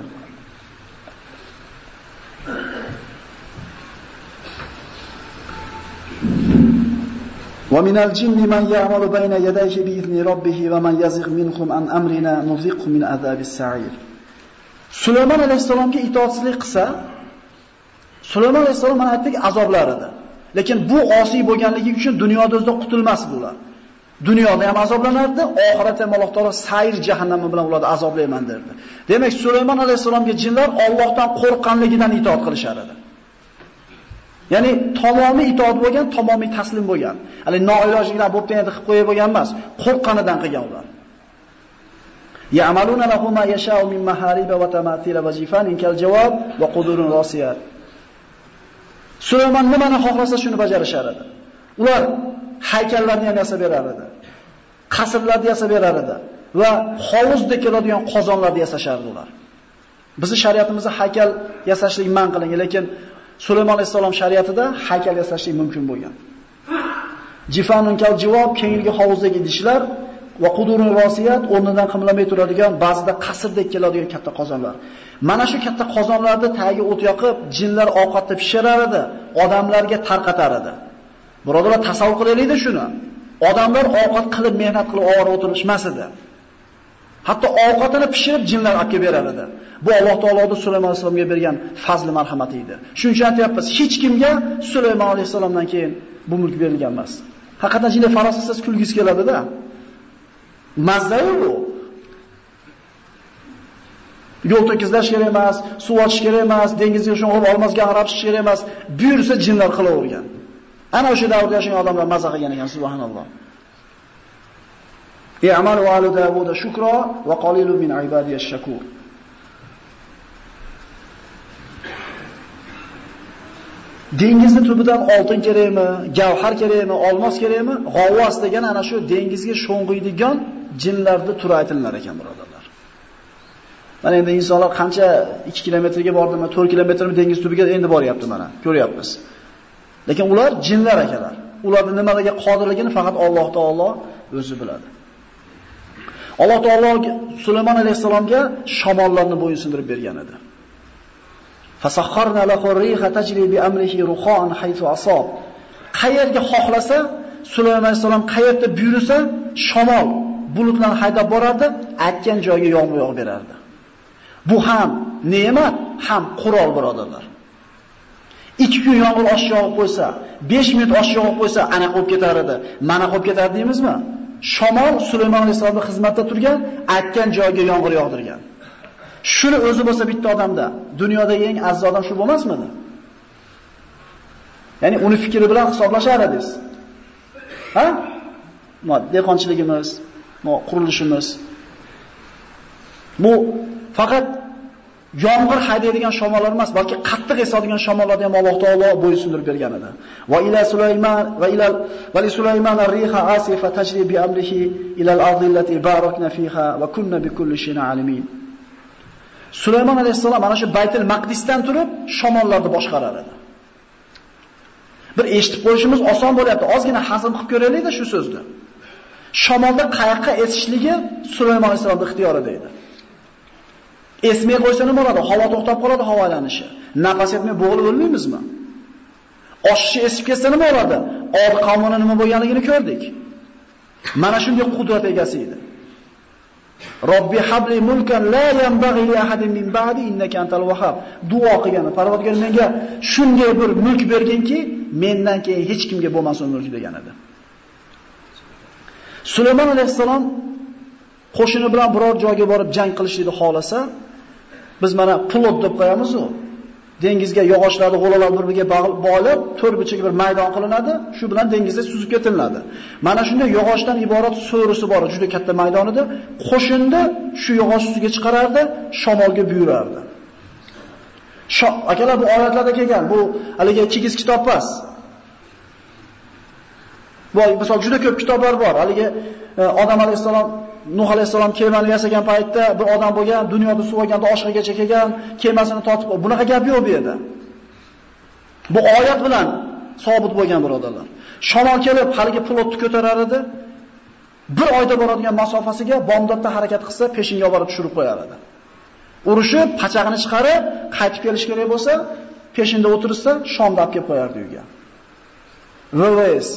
وَمِنَ الْجِنِّ مَنْ يَعْمَلُ بَيْنَ يَدَيْهِ بِإِذْنِ رَبِّهِ وَمَنْ يَزِغْ مِنْهُمْ عَنْ أَمْرِنَا نُذِقْهُ مِنْ عَذَابِ السَّعِيرِ. Sulaymon alayhisalomga itoatsizlik qilsa, Sulaymon alayhisalom mana aytdik azoblar edi. Lekin bu osiy bo'lganligi uchun dunyoda o'zida qutulmas bular. Dunyoda ham azoblanardi, oxiratda ham Alloh taolo sayr jahannami bilan ularni azoblayman derdi. Demak, Sulaymon alayhisalomga jinlar Allohdan qo'rqqanligidan itoat qilishar edi. Ya'ni tamomiy itoat bo'lgan, tamomiy taslim bo'lgan. Hali noilojlikdan bo'pti endi qilib qo'yib bo'lgan emas, qo'rqqanidan qilgan ular. Ya'maluna lahu ma yasha'u min mahariba wa tamathila wa jifanin kal jawab wa qudurun rasiyat. Sulaymon nimani xohlasa shuni bajarishar edi. Ular haykallarni ham yasab berar edi. Qasrlarni yasab berar edi va hovuzdek keladigan qozonlarni yasashardi ular. Bizning shariatimizda haykal yasashlik man qilingan, lekin Sulaymon alayhisalom shariatida haykal yasashlik mumkin bo'lgan. Jifanun kal javob, kengilgi hovuzdagi idishlar va qudurun rasiyat, o'rnidan qimlamay turadigan, ba'zida qasrdek keladigan katta qozonlar. Mana shu katta qozonlarda tagiga o't yoqib, jinlar ovqatni pishirar edi, odamlarga tarqatar edi. Birodarlar, tasavvur qilaylik-da shuni. Odamlar ovqat qilib, mehnat qilib ovora o'tirishmas edi. Hatto ovqatini pishirib jinlar olib kelib berar edi. Bu Alloh taoloning Sulaymon alayhisalomga bergan fazli marhamati edi. Shuning uchun aytyapmiz, hech kimga Sulaymon alayhisalomdan keyin bu mulk berilgan emas. Haqiqatan jinlar farosasiz kulgisi keladi-da. Mazza-yu bu. Yo'l to'kizlash kerak emas, suv ochish kerak emas, dengizga sho'ng'ib olmazga qarab chiqish kerak emas. Buyursa jinlar qilavergan. Ana o'sha davrda yashagan odamlar mazza qilgan ekan, subhanalloh. Ya'malu alu Davud shukra va qalilun min ibadiyash shakur. Dengizni tubidan oltin kerakmi, gavhar kerakmi, olmos kerakmi? G'avvos degan ana shu dengizga sho'ng'iydigan jinlarda turi aytilar ekan, birodarlar. Mana endi insonlar qancha ikki kilometrga bordimi, to'rt kilometrmi dengiz tubiga endi boryapti mana, ko'ryapmiz. Lekin ular jinlar akalar. Ularning nimaga qodirligini faqat Alloh taolo o'zi biladi. Alloh taolo Sulaymon alayhisalomga shamollarni bo'yinsindirib bergan edi. Fasakharna lahu riha tajri bi amrihi ruhan haythu asab. Qayerga xohlasa, Sulaymon alayhisalom qayerda buyursa, shamol bulutlarni haydab borardi, aytgan joyga yomg'ir yog'ib berardi. Bu ham ne'mat, ham qurol, birodarlar. ikki kun yomg'ir osh yog'ib qo'ysa, besh minut osh yog'ib qo'ysa, ana qo'yib ketar edi. Mana qo'yib ketar deymizmi? Shamol Sulaymon alayhisalomning xizmatida turgan, aytgan joyga yomg'ir yog'dirgan. Shuni o'zi bo'lsa bitta odamda, dunyodagi eng aziz odam shu bo'lmasmidi? Ya'ni uni fikri bilan hisoblashar edingiz. Ha? Mo dehqonchiligimiz, mo qurilishimiz. Bu faqat yomg'ir haydaydigan shamollar emas, balki qattiq esadigan shamollarni ham Alloh taolo bo'ysundirib bergan edi. Va ila Sulaymon va ila va li Sulaymon ar-riha asifa tajri bi amrihi ila al-ardi allati barakna fiha va kunna bi kulli shay'in alimin. Sulaymon alayhisalom mana shu Baytul Maqdisdan turib shamollarni boshqarar edi. Bir eshitib qo'yishimiz oson bo'lyapti. Ozgina hazm qilib ko'raylik-da shu so'zni. Shamolda qayoqqa esishligi Sulaymon alayhisalomning ixtiyorida edi. Esmay qo'ysa nima bo'ladi? Havo to'xtab qoladi, havo aylanishi. Nafas yetmay bo'g'ilib o'lmaymizmi? Oshishi esib ketsa nima bo'ladi? Od qavmini nima bo'lganligini ko'rdik. Mana shunday qudrat egasi edi. Robbi habli mulkan la yanbaghi li ahadin min ba'di innaka antal wahhab. Duo qilgan. Parvardigor menga shunday bir mulk berginki, mendan keyin hech kimga bo'lmasin mulk degan edi. Sulaymon alayhisalom qo'shini bilan biror joyga borib jang qilishni xohlasa, biz mana plot deb qo'yamiz-ku. Dengizga yog'ochlarni g'olalar bir-biriga bog'lab, to'rt burchak bir maydon qilinadi, shu bilan dengizda suzib ketiladi. Mana shunday yog'ochdan iborat so'risi bor, juda katta maydon edi. Qo'shinni shu yog'och ustiga chiqarardi, shamolga buyurardi. Sho akalar bu oyatlarda kelgan, bu haliga kigiz kitob emas. Bu misol juda ko'p kitoblar bor. Haliga Odam alayhisalom Nuh alayhisalom kemani yasagan paytda bir odam bo'lgan, dunyoda suv olganda oshqagacha kelgan, kemasini tortib, bunaqa gap yo'q bu yerda. Bu oyat bilan sobit bo'lgan birodarlar. Shamol kelib, haligi plotni ko'tarar edi. bir oyda boradigan masofasiga bomdodda harakat qilsa, peshinga olib tushirib qo'yar edi. Urushib, pachag'ini chiqarib, qaytib kelish kerak bo'lsa, peshinda o'tirsa, shomda olib kelib qo'yardi uyga. V V S.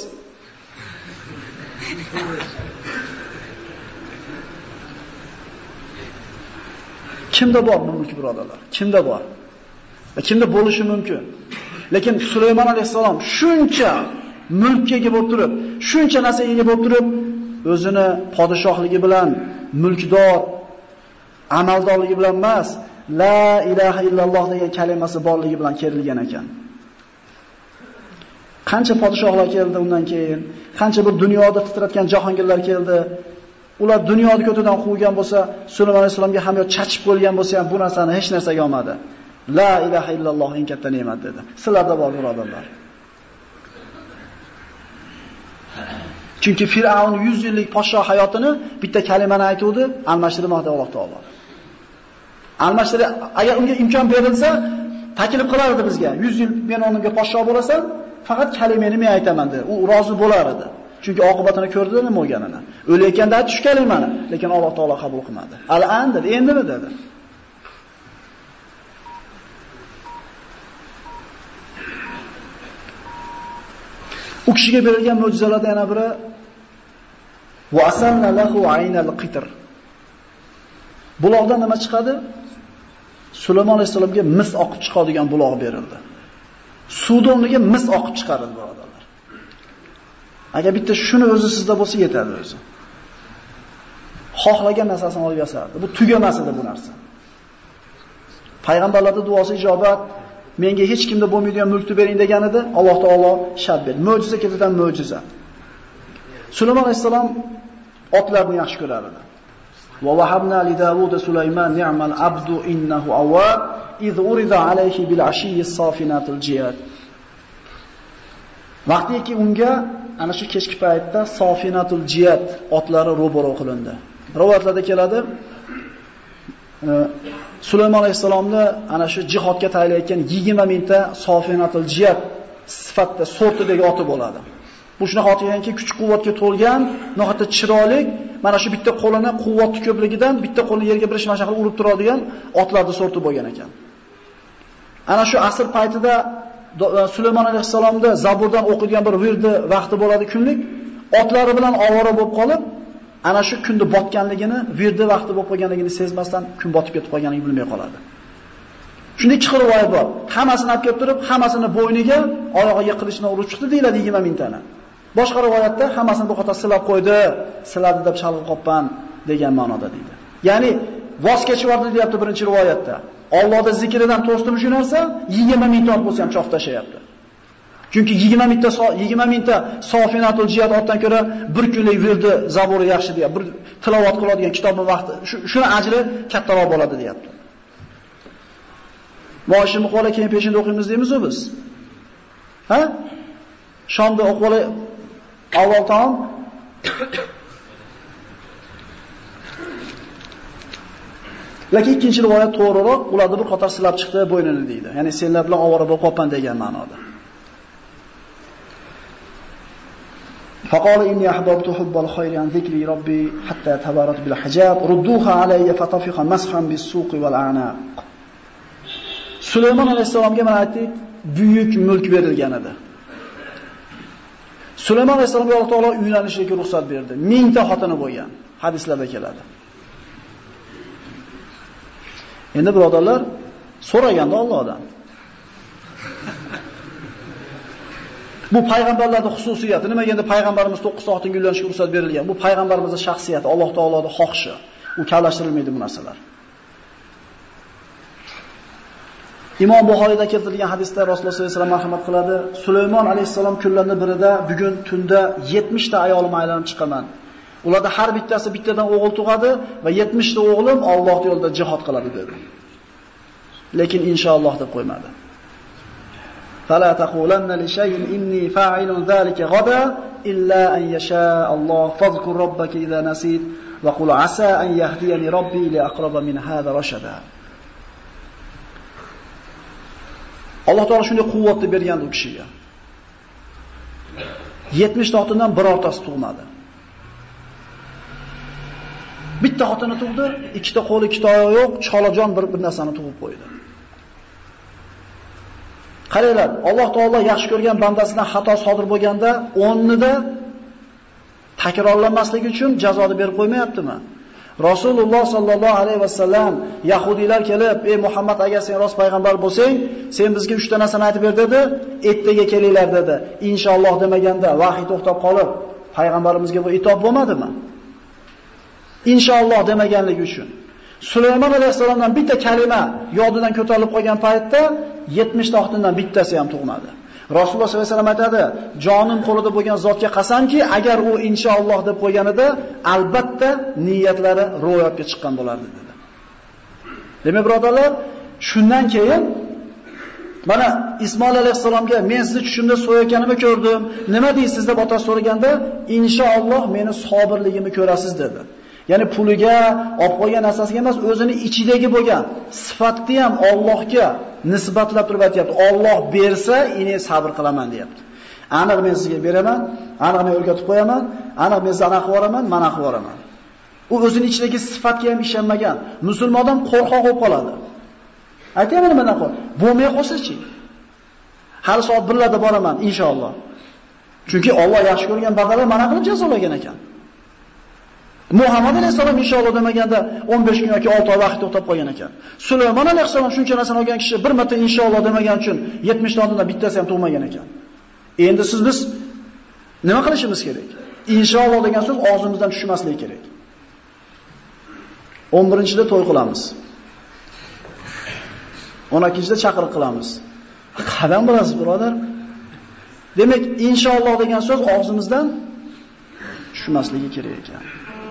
Kimda bor bu mulk, birodarlar? Kimda bor? Va kimda bo'lishi mumkin? Lekin Sulaymon alayhisalom shuncha mulkka ega bo'lib turib, shuncha narsaga ega bo'lib turib, o'zini podshohligi bilan, mulkdor, amaldorligi bilan emas, la ilaha illalloh degan kalimasi borligi bilan kerilgan ekan. Qancha podshohlar keldi undan keyin, qancha bir dunyoda titratgan jahongirlar keldi. Ular dunyoni ko'tidan quvgan bo'lsa, Sulaymon alayhisalomga ham yo chachib qo'ygan bo'lsa ham bu narsani hech narsaga olmadi. La ilaha illalloh eng katta ne'mat dedi. Sizlarda bor birodarlar. Chunki Fir'avn yuz yillik podsho hayotini bitta kalimani aytuvdi, almashtirmoqda Alloh taolo. Almashtir, agar unga imkon berilsa, taklif qilardi bizga. yuz yil men o'rniga podsho bo'lasan, faqat kalimani men aytaman dedi. U rozi bo'lar edi. Chunki oqibatini ko'rdi nima bo'lganini. O'layotganda aytdi shu kalimani, lekin Alloh taolo qabul qilmadi. Al-an dedi, endimi dedi. U kishiga berilgan mo'jizalardan yana biri va asanna lahu aynal qitr. Buloqdan nima chiqadi? Sulaymon alayhisalomga mis oqib chiqadigan buloq berildi. Suvdan o'rniga mis oqib chiqarildi, birodarlar. Agar bitta shuni o'zi sizda bo'lsa yetadi o'zi. Xohlagan narsasini olib yasardi. Bu tugamas edi bu narsa. Payg'ambarlarning duosi ijobat, menga hech kimda bo'lmaydigan mulkni bering degan edi, Alloh taolo shart berdi. Mo'jiza ketidan mo'jiza. Sulaymon alayhisalom otlarni yaxshi ko'rar edi. Va wahabna li Davud Sulaymon ni'mal abdu innahu awwab iz urida alayhi bil ashiyyi safinatul jiyad. Vaqtiki unga ana shu kechki paytda safinatul jiyad otlari ro'baro qilindi. Rivoyatlarda keladi, Sulaymon alayhisalomni ana shu jihodga tayyorlayotgan yigirma mingta safinatul jiyad sifatida sortidagi oti bo'ladi. Bu shunaqa ot ekanki, kuch-quvvatga to'lgan, nihoyatda chiroyli, mana shu bitta qo'lini quvvatli ko'pligidan bitta qo'lni yerga birish mashaqat urib turadigan otlarning sorti bo'lgan ekan. Ana shu asr paytida Sulaymon alayhisalomda Zaburdan o'qigan bir virdi vaqti bo'ladi kunlik, otlari bilan ovora bo'lib qolib, ana shu kunda botganligini, virdi vaqti bo'lib qolganligini sezmasdan kun botib ketib qolganligini bilmay qoladi. Shunday ikki xil rivoyat bor. Hammasini olib kelib turib, hammasini bo'yniga, oyog'iga qilichni urib chiqdi deyiladi yigirma mingtani. Boshqa rivoyatda hammasini bu qator silab qo'ydi, siladi deb chalg'ib qoppan degan ma'noda deydi. Ya'ni voz kechib yubordi deyapti birinchi rivoyatda. Allohning zikridan to'sdimi shu narsa, yigirma mingta ot bo'lsa ham chof tashlayapti. Chunki yigirma mingta yigirma mingta safinatul jihad otdan ko'ra bir kunlik virdi zaburi yaxshi deyapti. Bir tilovat qiladigan kitobning vaqti shuni ajri kattaroq bo'ladi deyapti. Boshini qo'la keyin peshinda o'qiymiz deymiz-ku biz. Ha? Shomda o'qib avval taom Lekin ikkinchi rivoyat to'g'riroq, ularni bir qator silab chiqdi bo'ynini deydi. Ya'ni senlar bilan ovora bo'lib qolpan degan ma'noda. Faqala inni ahbabtu hubbal khayri an zikri robbi hatta tabarat bil hijab rudduha alayya fatafiqa mashan bis suq wal a'naq. Sulaymon alayhisalomga mana aytdik, buyuk mulk berilgan edi. Sulaymon alayhisalomga Alloh taolo uylanishga ruxsat berdi. mingta xotini bo'lgan. Hadislarda keladi. Endi birodarlar, so'raganda Allohdan. Bu payg'ambarlarning xususiyati. Nimaga endi payg'ambarimiz to'qqiz ta xotinga uylanishga ruxsat berilgan? Bu payg'ambarimizning shaxsiyati, Alloh taoloning xohishi. U kavlashtirilmaydi bu narsalar. Imom Buxoriyda keltirilgan hadisda Rasululloh sollallohu alayhi vasallam marhamat qiladi. Sulaymon alayhisalom kunlarning birida bugun tunda yetmish ta ayolim aylanib chiqaman. Ularda har bittasi bittadan o'g'il tug'adi va yetmish ta o'g'lim Alloh yo'lida jihad qiladi dedi. Lekin inshaalloh deb qo'ymadi. Fala taqulanna li shay'in inni fa'ilun zalika ghadan illa an yasha Alloh fazkur robbaka idza nasit va qul asa an yahdiyani robbi li aqraba min hada rashada. Alloh taolo shunday quvvatni bergandi u kishiga. yetmish ta xotindan birortasi tug'madi. Bitta xotini tug'di, ikkita qo'l, ikkita oyoq yo'q, cholajon bir bir narsani tug'ib qo'ydi. Qaranglar, Alloh taolo yaxshi ko'rgan bandasidan xato sodir bo'lganda, o'rnida takrorlanmasligi uchun jazoni berib qo'ymayaptimi? Rasululloh sallallohu alayhi vasallam yahudiylar kelib, "Ey Muhammad, agar sen rost payg'ambar bo'lsang, sen bizga uch ta narsani aytib ber" dedi. "Ertaga kelinglar" dedi. Inshaalloh demaganda vahiy to'xtab qolib, payg'ambarimizga bu itob bo'lmadimi? Inshaalloh demaganligi uchun. Sulaymon alayhisalomdan bitta kalima yodidan ko'tarilib qolgan paytda yetmish ta xotindan bittasi ham tug'madi. Rasululloh sollallohu alayhi vasallam aytadi, "Jonim qo'lida bo'lgan zotga qasamki, agar u inshaalloh deb qo'yganida, albatta niyatlari ro'yobga chiqqan bo'lardi" dedi. Demak, birodarlar, shundan keyin mana Ismoil alayhisalomga "Men sizni tushimda so'yayotganimni ko'rdim. Nima deysiz?" deb otasi so'raganda, "Inshaalloh meni sabirligimni ko'rasiz" dedi. Ya'ni puliga, olib qo'ygan narsasiga emas, o'zini ichidagi bo'lgan sifatni ham Allohga nisbatlab turib aytayapti. Alloh bersa, "Ini sabr qilaman" deyapti. Aniq men sizga beraman, aniq men o'rgatib qo'yaman, aniq men sizni anaqa qilib yuboraman, mana qilib yuboraman. U o'zini ichidagi sifatga ham ishonmagan. Musulmon odam qo'rqoq bo'lib qoladi. Aytayman nima qil? Bo'lmay qolsa-chi? Hali soat birlarda boraman inshaalloh. Chunki Alloh yaxshi ko'rgan bandalar mana qilib jazolagan ekan. Muhammad alayhisalom inshaalloh demaganda o'n besh kun yoki olti oy vaqt to'xtab qolgan ekan. Sulaymon alayhisalom shuncha narsani olgan kishi bir marta inshaalloh demagan uchun yetmish ta odamdan bittasi ham tug'magan ekan. Endi siz biz nima qilishimiz kerak? Inshaalloh degan so'z og'zimizdan tushmasligi kerak. o'n birinchida to'y qilamiz. o'n ikkinchida chaqiriq qilamiz. Qadam bo'lasiz, birodar. Demak, inshaalloh degan so'z og'zimizdan tushmasligi kerak ekan.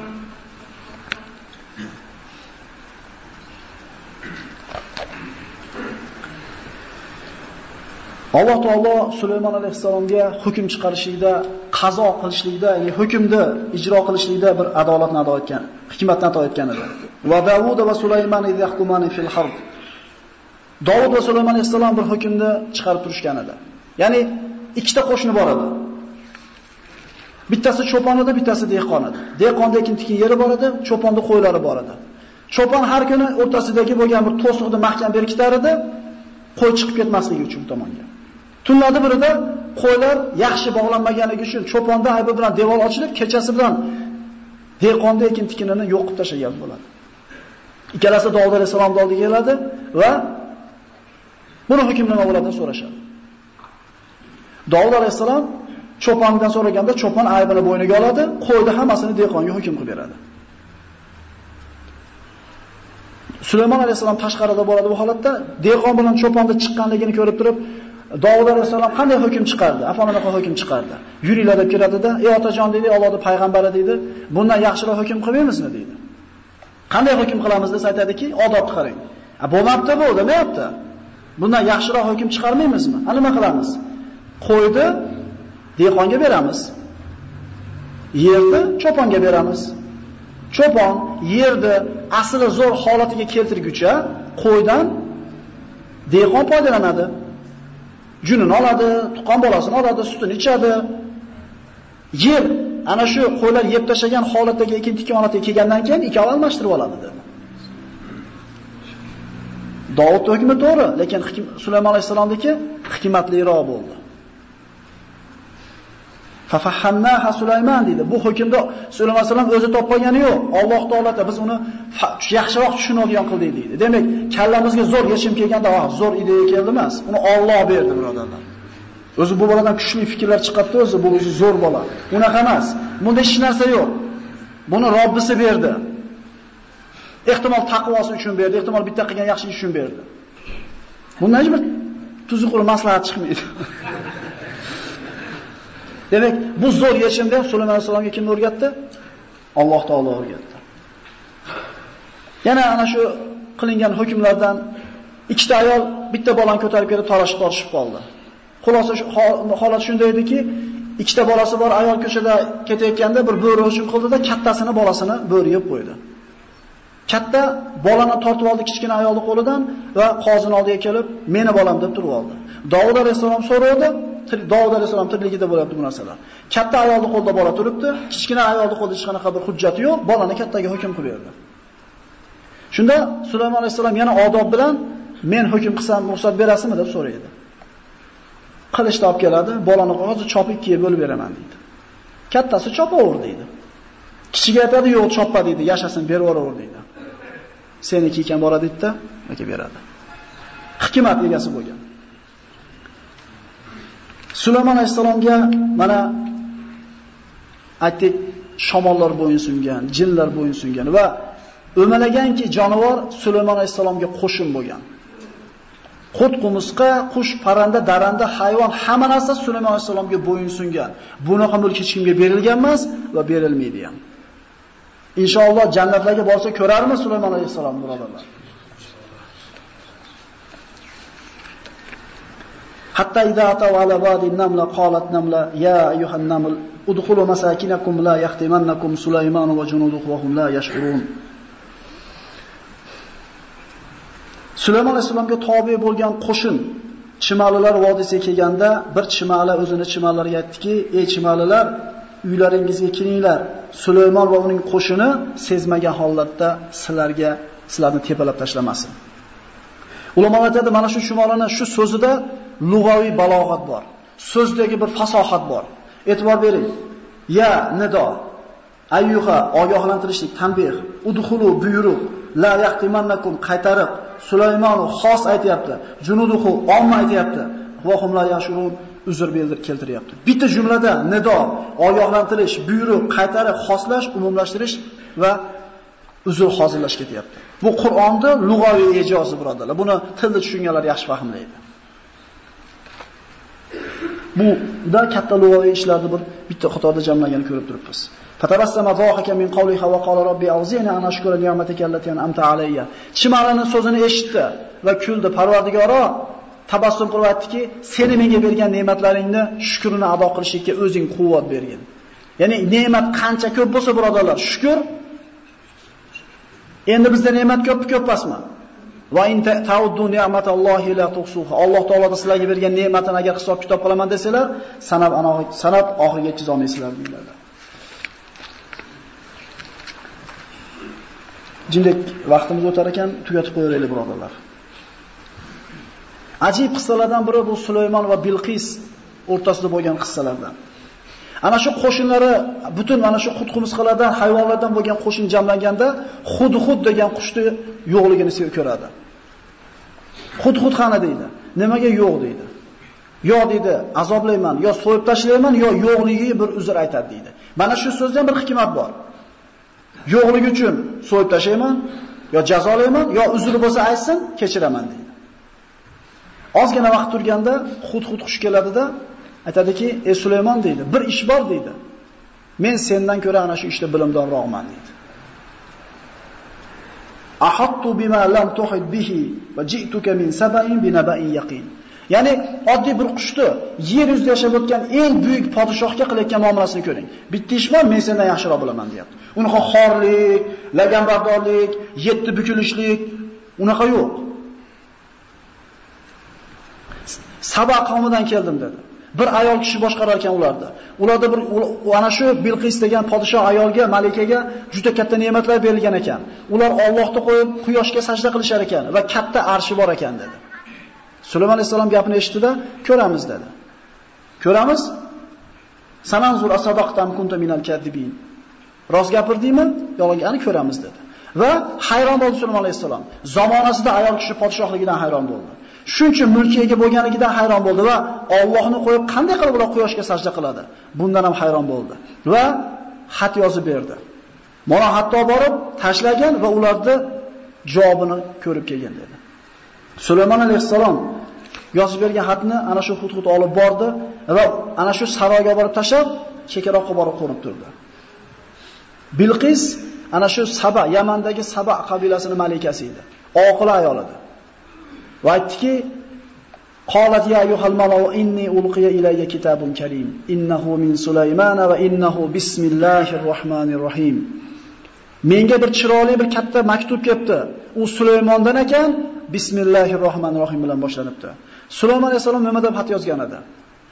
Alloh taolo Sulaymon alayhisalomga hukm chiqarishlikda, qazo qilishlikda, ya'ni hukmni ijro qilishlikda bir adolatni ado etgan, hikmatni ado etgan edi. Va Davud va Sulaymon iz yahkumani fil harb. Davud va Sulaymon alayhisalom bir hukmni chiqarib turishgan edi. Ya'ni ikkita qo'shni bor edi. Bittasi cho'pon edi, bittasi dehqon edi. Dehqonda ekin-tikin yeri bor edi, cho'ponda qo'ylari bor edi. Cho'pon har kuni o'rtasidagi bo'lgan bir to'siqni mahkam berkitar edi, qo'y chiqib ketmasligi uchun tomonga. Tunlarda birida qo'ylar yaxshi bog'lanmaganligi uchun cho'ponda aybi bilan devor ochilib, kechasi bilan dehqonda ekin-tikinini yo'q qilib tashlagan bo'ladi. Ikkalasi Davud alayhisalom oldiga keladi va buni hukmini nima bo'ladi so'rashadi. Davud alayhisalom cho'pondan so'raganda cho'pon aybini bo'yniga oladi, qo'yda hammasini dehqonga hukm qilib beradi. Sulaymon alayhisalom tashqarida bo'ladi bu holatda, dehqon bilan cho'ponda chiqqanligini ko'rib turib, Davud alayhisalom qanday hukm chiqardi? Afanaqa hukm chiqardi. Yuringlar deb kiradida, "Ey otajon" dedi, "Allohning payg'ambari" dedi, "Bundan yaxshiroq hukm qilmaymizmi?" dedi. Qanday hukm qilamiz desa aytadiki, "Odobni qarang." A bo'lmabdi bu, demayapti. Bundan yaxshiroq hukm chiqarmaymizmi? A nima qilamiz? Qo'ydi dehqonga beramiz. Yerni cho'ponga beramiz. Cho'pon yerni asli zo'r holatiga keltirguncha qo'ydan dehqon foydalanadi. Junini oladi, tuqqan bolasini oladi, sutini ichadi. Yer ana shu qo'ylar yeb tashlagan holatdagi ekin-tikin holatiga kelgandan keyin ikkovi almashtirib oladi dedi. Davud hukmi to'g'ri, lekin Sulaymon alayhisalomniki hikmatliroq bo'ldi. Fafahamnaha Sulaymon dedi. Bu hukmda Sulaymon alayhisalom o'zi topgani yo'q. Alloh taolada biz uni yaxshiroq tushunadigan qildik deydi. Demak, kallamizga zo'r yechim kelganda, "Ah, zo'r ideya keldi" emas. Uni Alloh berdi, birodarlar. O'zi bu boladan kuchli fikrlar chiqadi, o'zi bu o'zi zo'r bola. Unaqa emas. Bunda hech narsa yo'q. Buni Robbisi berdi. Ehtimol taqvosi uchun berdi, ehtimol bitta qilgan yaxshi ish uchun berdi. Bundan hech bir tuzuq qilib maslahat chiqmaydi. Demak, bu zo'r yechimni Sulaymon alayhisalomga kim o'rgatdi? Alloh taolo o'rgatdi. Yana ana shu qilingan hukmlardan ikkita ayol bitta bolani ko'tarib kelib talashib tortishib qoldi. Xulosa holat shunday ediki, ikkita bolasi bor ayol ko'chada ketayotganda bir bo'ri hujum qildida, kattasini bolasini bo'ri yeb qo'ydi. Katta bolani tortib oldi kichkina ayolning qo'lidan va qozining oldiga kelib, "Meni bolam" deb turib oldi. Davud alayhisalom so'radi, Davud alayhisalom tirikligida bo'lyapti bu narsalar. Katta ayolning qo'lida bola turibdi, kichkina ayolning qo'lida hech qanaqa bir hujjati yo'q, bolani kattaga hukm qilyapti. Shunda Sulaymon alayhisalom yana odob bilan men hukm qilsam ruxsat berasizmi deb so'raydi. Qilichni olib keladi, bolani hozir chopib ikkiga bo'lib beraman deydi. Kattasi chopaver deydi. Kichiga aytadi, yo'q choppa deydi, yashasin berib yuboraver deydi. Seniki ekan bola deydi-da, aka beradi. Hikmat egasi bo'lgan. Sulaymon alayhisalomga mana aytdik, shamollar bo'yin sungan, jinlar bo'yin sungan va o'malaganki jonivor Sulaymon alayhisalomga qo'shin bo'lgan. Qut qumusqa, qush, parranda, daranda, hayvon hamma narsa Sulaymon alayhisalomga bo'yin sungan. Bunaqa mulk hech kimga berilgan emas va berilmaydi ham. Inshaalloh jannatlarga borsa ko'rarmiz Sulaymon alayhisalom birodarlar. Hatta idza ataw ala wadi namla qalat namla ya ayyuhan naml udkhulu masakinakum la yahtimannakum Sulaymanu wa junuduhu wa hum la yash'urun. Sulaymon alayhisalomga tobe bo'lgan qo'shin Chimalilar vodiysiga kelganda bir chimali o'zini chimallariga aytdiki, "Ey chimalilar, uylaringizga kelinglar. Sulaymon va uning qo'shini sezmagan holatda sizlarga sizlarni tepalab tashlamasin." Ulamolar aytadi, mana shu chimolini shu so'zida lug'aviy balog'at bor. So'zdagi bir fasohat bor. E'tibor bering. Ya nido, ayyuha ogohlantirishlik, tanbih, udkhulu buyruq, la yahtimannakum qaytariq, Sulaymon xos aytayapti, junuduhu omma aytayapti, va hum la yashurun uzr bildir keltiryapti. Bitta jumlada nido, ogohlantirish, buyruq, qaytariq, xoslash, umumlashtirish va uzr hozirlash ketyapti. Bu Qur'onda lug'aviy e'jozi birodarlar. Buni tilda tushunganlar yaxshi fahmlaydi. Bu da katta lug'aviy ishlarni bir bitta qatorda jamlanganini ko'rib turibmiz. Fatabassama zohika min qawliha va qala robbi awzini an ashkura ni'mataka allati an'amta alayya. Chimalining so'zini eshitdi va kuldi. Parvardigoro tabassum qilib aytdiki, seni menga bergan ne'matlaringni shukrini ado qilishga o'zing quvvat bergin. Ya'ni ne'mat qancha ko'p bo'lsa birodarlar, shukr. Endi bizda ne'mat ko'p ko'p emasmi? Va in ta'uddu ni'matallohi la tuhsuha. Alloh taolo sizlarga bergan ne'matini agar hisob kitob qilaman desalar, sanab sanab oxiriga yetkiza olmaysizlar deyiladi. Jindek vaqtimiz o'tar ekan, tugatib qo'yaylik birodarlar. Ajib qissalardan biri bu Sulaymon va Bilqis o'rtasida bo'lgan qissalardan. Ana shu qo'shinlari butun mana shu qutqumusqalardan, hayvonlardan bo'lgan qo'shin jamlanganda Hudhud degan qushni yo'qligini ko'radi. Hudhud qani deydi. Nimaga yo'q deydi. Yo deydi, azoblayman, yo so'yib tashlayman, yo yo'qligiga bir uzr aytadi deydi. Mana shu so'zda bir hikmat bor. Yo'qligi uchun so'yib tashlayman, yo jazolayman, yo uzri bo'lsa aytsin, kechiraman deydi. Ozgina vaqt turganda Hudhud qush keladida aytadiki, "Ey Sulaymon" deydi, "bir ish bor" deydi. "Men sendan ko'ra ana shu ishda bilimdonroqman" deydi. "Ahattu bima lam tuhid bihi va ji'tuka min sab'in bi naba'in yaqin." Ya'ni oddiy bir qushni yer yuzida yashab o'tgan eng buyuk podshohga qilayotgan muomalasini ko'ring. Bitta ish bor, men sendan yaxshiroq bilaman deyapti. Unaqa xorlik, laganbardorlik, yetti bukilishlik unaqa yo'q. Saba qavmidan keldim dedi. Bir ayol kishi boshqarar ekan ularda. Ularda bir ana shu Bilqis degan podshoh ayolga, malikaga juda katta ne'matlar berilgan ekan. Ular Allohni qo'yib quyoshga sajda qilishar ekan va katta arshi bor ekan dedi. Sulaymon alayhisalom gapini eshitdi-da, ko'ramiz dedi. Ko'ramiz? Sananzur asadaqtam kunta minal kadibin. Rost gapirdingmi? Yolg'onni ko'ramiz dedi. Va hayron bo'ldi Sulaymon alayhisalom. Zamonasida ayol kishi podshohligidan hayron bo'ldi. Shuncha mulkiga bo'lganligidan hayron bo'ldi va Allohni qo'yib qanday qilib ular quyoshga sajda qiladi? Bundan ham hayron bo'ldi. Va xat yozib berdi. Mana hatto borib tashlagan va ularni javobini ko'rib kelgan dedi. Sulaymon alayhisalom yozib bergan xatni ana shu Hudhud olib bordi va ana shu saroyga borib tashlab, chekkaroqqa borib qo'nib turdi. Bilqis ana shu Saba, Yamandagi Saba qabilasining malikasi edi. Oqila ayol edi. Va aytdiki, "Qolat ya ayyuhal malaw inni ulqiya ilayya kitabun karim, innahu min Sulaymana va innahu bismillahir rohmanir rohim." Menga bir chiroyli bir katta maktub kelibdi. U Sulaymondan ekan, bismillahir rohmanir rohim bilan boshlanibdi. Sulaymon alayhisalom nima deb xat yozgan edi?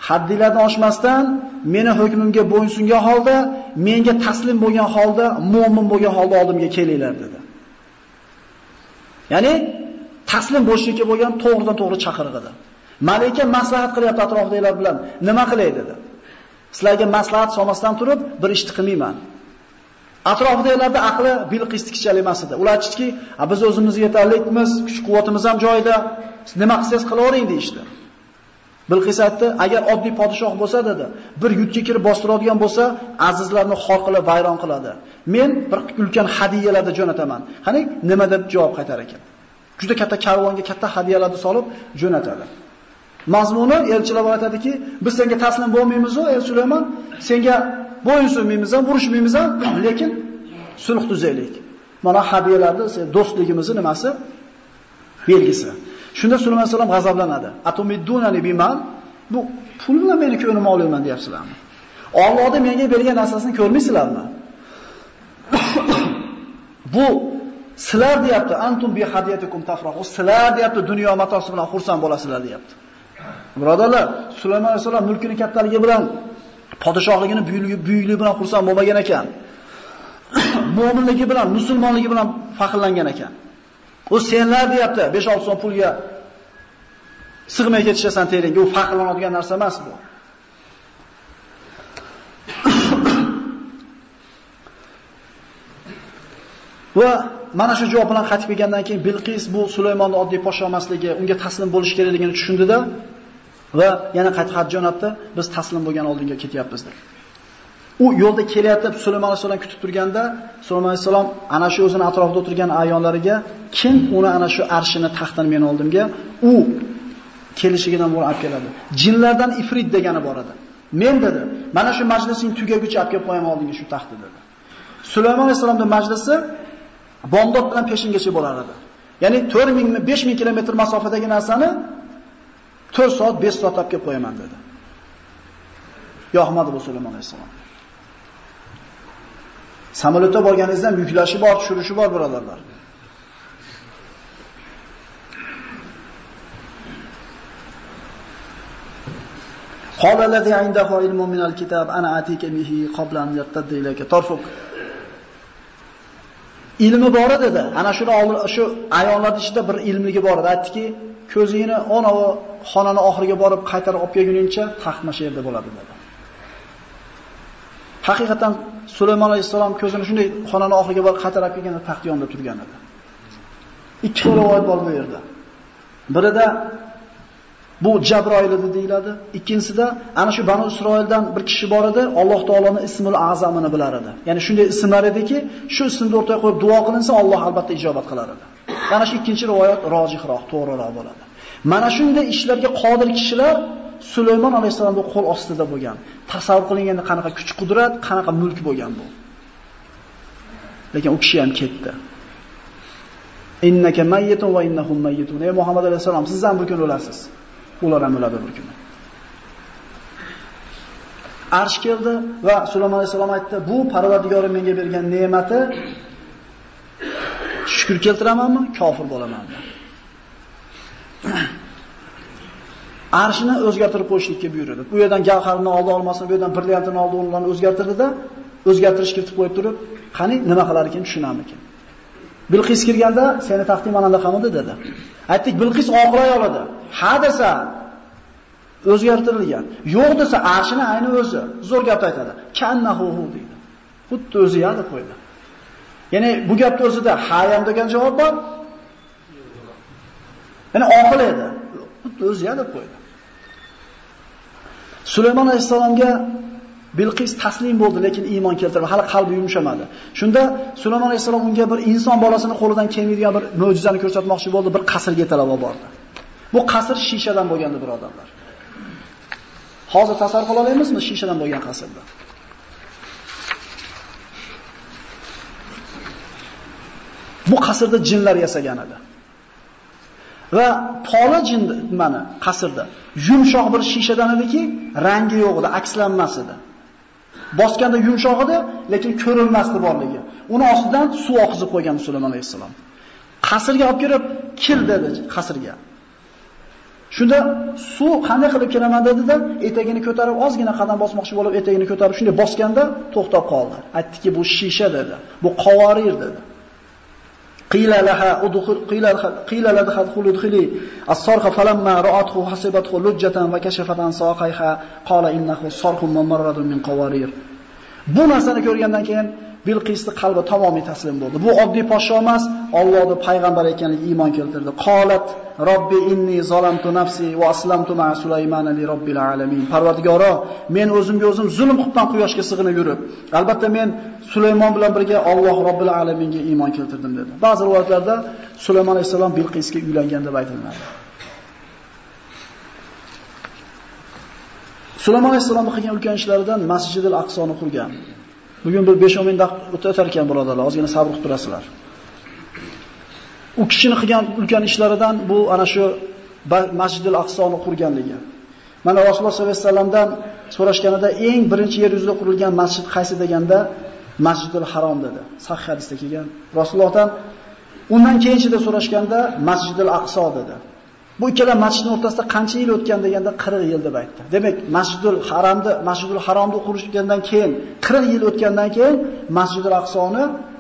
Haddinglardan oshmasdan meni hukmimga bo'ysungan holda, menga taslim bo'lgan holda, mu'min bo'lgan holda oldimga kelinglar dedi. Ya'ni taslim bo'lishga bo'lgan to'g'ridan to'g'ri chaqirig'ida. Malika maslahat qilyapti atrofdagilar bilan. Nima qilay dedi. Sizlarga maslahat solmasdan turib, bir ishni qilmayman. Atrofdagilarda aqli Bilqisnikichalik emas edi. Ular aytishdiki, "Biz o'zimizga yetarlikmiz, kuch-quvvatimiz ham joyida, nima qilsangiz qilavering" deyishdi. Bilqis aytdi, "Agar oddiy podshoh bo'lsa dedi, bir yurtga kirib bostiradigan bo'lsa, azizlarni xor qilib vayron qiladi. Men bir ulkan hadiyalarni jo'nataman." Qani nima deb javob qaytar ekan? Juda katta karvonga katta hadiyalarni solib jo'natadi. Mazmuni elchilar aytadiki, "Biz senga taslim bo'lmaymiz-ku, ey Sulaymon, senga bo'yin sunmaymiz ham, urushmaymiz ham, lekin sulh tuzaylik." Mana hadiyalarni, do'stligimizning nimasi? Belgisi. Shunda Sulaymon alayhisalom g'azablanadi. "Atumiddunani biman?" Bu pul bilan meni ko'nima olyapman deyapsizlarmi? Allohning menga bergan narsasini ko'rmaysizlarmi? Bu sizlar deyapti, "Antum bi hadiyatikum tafrahu." Sizlar deyapti, dunyo matosi bilan xursand bo'lasizlar deyapti. Birodarlar, Sulaymon alayhisalom mulkining kattaligi bilan, podshohligini buyukligi bilan xursand bo'lmagan ekan. Mo'minligi bilan, musulmonligi bilan faxrlangan ekan. U senlar deyapti, besh olti so'm pulga sig'may ketishasan teringga, u faxrlanadigan narsa emas bu. Va mana shu javob bilan qaytib kelgandan keyin Bilqis bu Sulaymonning oddiy podsho emasligi, unga taslim bo'lish kerakligini tushundida va yana qaytib xat jo'natdi, "Biz taslim bo'lgan oldinga ketyapmiz" deb. U yo'lda kelyapti, Sulaymon alayhisalom kutib turganda, Sulaymon alayhisalom ana shu o'zining atrofida o'tirgan ayonlariga, "Kim uni ana shu arshini, taxtini men oldimga, u kelishigidan bo'lib olib keladi. Jinlardan ifrit degani bor edi. Men dedi, mana shu majlisning tugaguchi olib kelib qo'yaman oldinga shu taxtni" dedi. Sulaymon alayhisalomning majlisi Bomdod bilan peshingacha bo'lar edi. Ya'ni to'rt ming besh ming kilometr masofadagi narsani to'rt soat besh soat olib kelib qo'yaman dedi. Yo'qmadi bu Sulaymon alayhisalom. Samolyotda borganingizda yuklashi bor, tushirishi bor birodarlar. Qala allazi indahu ilmun minal kitab ana atika bihi qabla an yattadda ilayka tarfuk. Ilmi bor dedi. Ana shuni shu ayollar ichida bir ilmligi bor edi. Aytdiki, ko'zingni onavi xonani oxiriga borib qaytarib olib kelguningcha taxtma shu yerda bo'ladi dedi. Haqiqatan Sulaymon alayhisalom ko'zini shunday xonani oxiriga borib qaytarib kelganda taxt yonida turgan edi. Ikki xil rivoyat bor bu yerda. Birida bu Jabroil edi deyiladi. Ikkinchisida ana shu Banu Isroildan bir kishi bor edi, Alloh taoloning ismul azamini bilar edi. Ya'ni shunday ismlar ediki, shu ismni o'rtaga qo'yib duo qilinsa Alloh albatta ijobat qilar edi. Mana shu ikkinchi rivoyat rojihroq, to'g'riroq bo'ladi. Mana shunday ishlarga qodir kishilar Sulaymon alayhisolamning qo'l ostida bo'lgan. Tasavvur qilinganda qanaqa kuch-qudrat, qanaqa mulk bo'lgan bu. Lekin u kishi ham ketdi. Innaka mayyitun va innahum mayyitun. Ey Muhammad alayhisalom, siz ham bu kun o'lasiz. Ular ham o'ladi bir kun. Arsh keldi va Sulaymon alayhisalom aytdi, "Bu Parvardigorim menga bergan ne'mati. Shukr keltiramanmi, kofir bo'lamanmi?" Arshni o'zgartirib qo'yishlikka buyurdi. Bu yerdan gavharni oldi olmasin, bu yerdan brilliantini oldi ularni o'zgartirdi-da, o'zgartirish kiritib qo'yib turib, "Qani nima qilar ekan, tushunam ekan." Bilqis kirganda, "Seni taxting mananda qamadi" dedi. Aytdik, Bilqis oqil ayol edi. Ha desa o'zgartirilgan. Yo'q desa arshini ayni o'zi. Zo'r gap aytadi. Kannahu deydi. Xuddi o'zi ya deb qo'ydi. Ya'ni bu gapning o'zida ha ham degan javob bor. Ya'ni oqil edi. Xuddi o'zi ya deb qo'ydi. Sulaymon alayhisalomga Bilqis taslim bo'ldi, lekin iymon keltirmadi. Hali qalbi yumshamadi. Shunda Sulaymon alayhisalom unga bir inson bolasini qo'lidan kelmaydigan bir mo'jizani ko'rsatmoqchi bo'ldi, bir qasrga yetalab bordi. Bu qasr shishadan bo'lgandi, birodarlar. Hozir tasavvur qila olamizmi shishadan bo'lgan qasrni? Bu qasrda jinlar yasagan edi. Va poli jin mana qasrda yumshoq bir shishadan ediki, rangi yo'q edi, akslanmas edi. Bosganda yumshoq edi, lekin ko'rinmasdi borligi. Uni ostidan suv oqizib qo'ygan Sulaymon alayhisalom. Qasrga olib kirib, "Kil" dedi qasrga. Shunda suv qanday qilib kelaman dedi-da, etagini ko'tarib, ozgina qadam bosmoqchi bo'lib, etagini ko'tarib shunday bosganda to'xtab qoldi. Aytdiki, bu shisha dedi. Bu qavorir dedi. Qila laha udkhul qila qila laha udkhuli as-sarqa falamma ra'athu hasibathu lujjatan va kashafat an saqayha qala innahu sarqun mamarradun min qawarir. Bu narsani ko'rgandan keyin Bilqisning qalbi tamomiy taslim bo'ldi. Bu oddiy podsho emas, Allohning payg'ambari ekanligiga iymon keltirdi. Qolat Robbi inni zalamtu nafsi va aslamtu ma'a Sulaymana li robbil alamin. Parvardigoro, men o'zimga o'zim zulm qilgan quyoshga sig'inib yurib, albatta men Sulaymon bilan birga Alloh robbil alaminga iymon keltirdim dedi. Ba'zi rivoyatlarda Sulaymon alayhisalom Bilqisga uylangan deb aytiladi. Sulaymon alayhisalomning qilgan ulkan ishlaridan Masjidil Aqsoni qurgan. Bugun bir besh o'n ming daqiqa o'tar ekan birodarlar, ozgina sabr qilib turasizlar. U kishining qilgan ulkan ishlaridan bu ana shu Masjidil Aqsoni qurganligi. Mana Rasululloh sollallohu alayhi vasallamdan so'rashganida eng birinchi yer yuzida qurilgan masjid qaysi deganda Masjidil Harom dedi. Sahih hadisda kelgan. Rasulullohdan undan keyinchida so'rashganda Masjidil Aqso dedi. Bu ikkala masjidning o'rtasida qancha yil o'tgan deganda qirq yil deb aytdi. Demak, Masjidul Haromni, Masjidul Haromni qurishgandan keyin qirq yil o'tgandan keyin Masjidul Aqsoni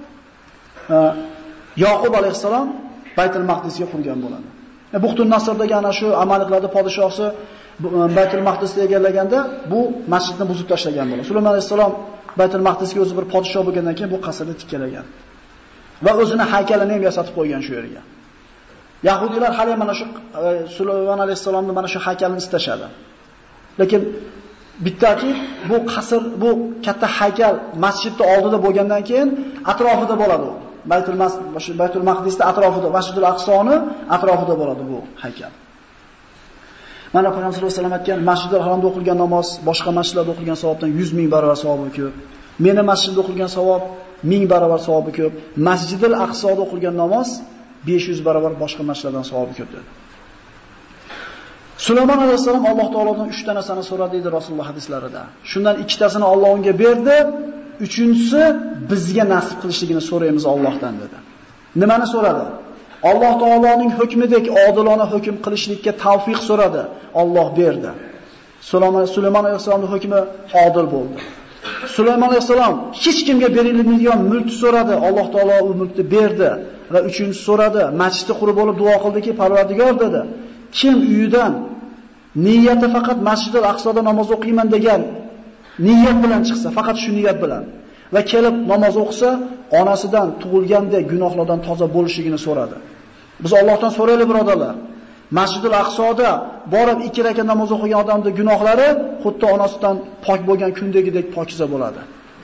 Yaqub alayhisalom Baytul Maqdisga qurgan bo'ladi. Buxtun Nasrdagi ana shu Amalliklarning podshosi Baytul Maqdisni egallaganda bu masjidni buzib tashlagan bo'ladi. Sulaymon alayhisalom Baytul Maqdisga o'zi bir podsho bo'lgandan keyin bu qasrni tikkalagan. Va o'zini haykalini ham yasatib qo'ygan shu yerga. Yahudiylar hali mana shu Sulaymon alayhisalomni mana shu haykalini istashadi. Lekin bittaki bu qasr, bu katta haykal masjidning oldida bo'lgandan keyin atrofida bo'ladi. Baytul Maqdis, Baytul Maqdisning atrofida, Masjidul Aqsoni atrofida bo'ladi bu haykal. Mana Payg'ambar sollallohu alayhi vasallam aytgan, Masjidul Haromda o'qilgan namoz boshqa masjidlarda o'qilgan savobdan yuz ming barobar savobi ko'p. Meni masjidda o'qilgan savob ming barobar savobi ko'p. Masjidul Aqsoda o'qilgan namoz besh yuz barobar boshqa masjidlardan savobi ko'p dedi. Sulaymon alayhisalom Alloh taolodan uch ta narsani so'radi dedi Rasululloh hadislarida. Shundan ikkitasini Alloh unga berdi, uchinchisi bizga nasib qilishligini so'raymiz Allohdan dedi. Nimani so'radi? Alloh taoloning hukmidek odilona hukm qilishlikka tavfiq so'radi. Alloh berdi. Sulaymon alayhisalomning hukmi odil bo'ldi. Sulaymon alayhisalom hech kimga berilmaydigan mulk so'radi. Alloh taolo u mulkni berdi. Va uchinchi so'radi, masjidni qurib olib duo qildiki, Parvardigor dedi, kim uyidan niyati faqat Masjidul Aqsoda namoz o'qiyman degan niyat bilan chiqsa, faqat shu niyat bilan va kelib namoz o'qisa, onasidan tug'ilganda gunohlardan toza bo'lishligini so'radi. Biz Allohdan so'raylik birodarlar. Masjidul Aqsoda borib ikki rakat namoz o'qigan odamning gunohlari xuddi onasidan pok bo'lgan kundagidek pokiza bo'ladi.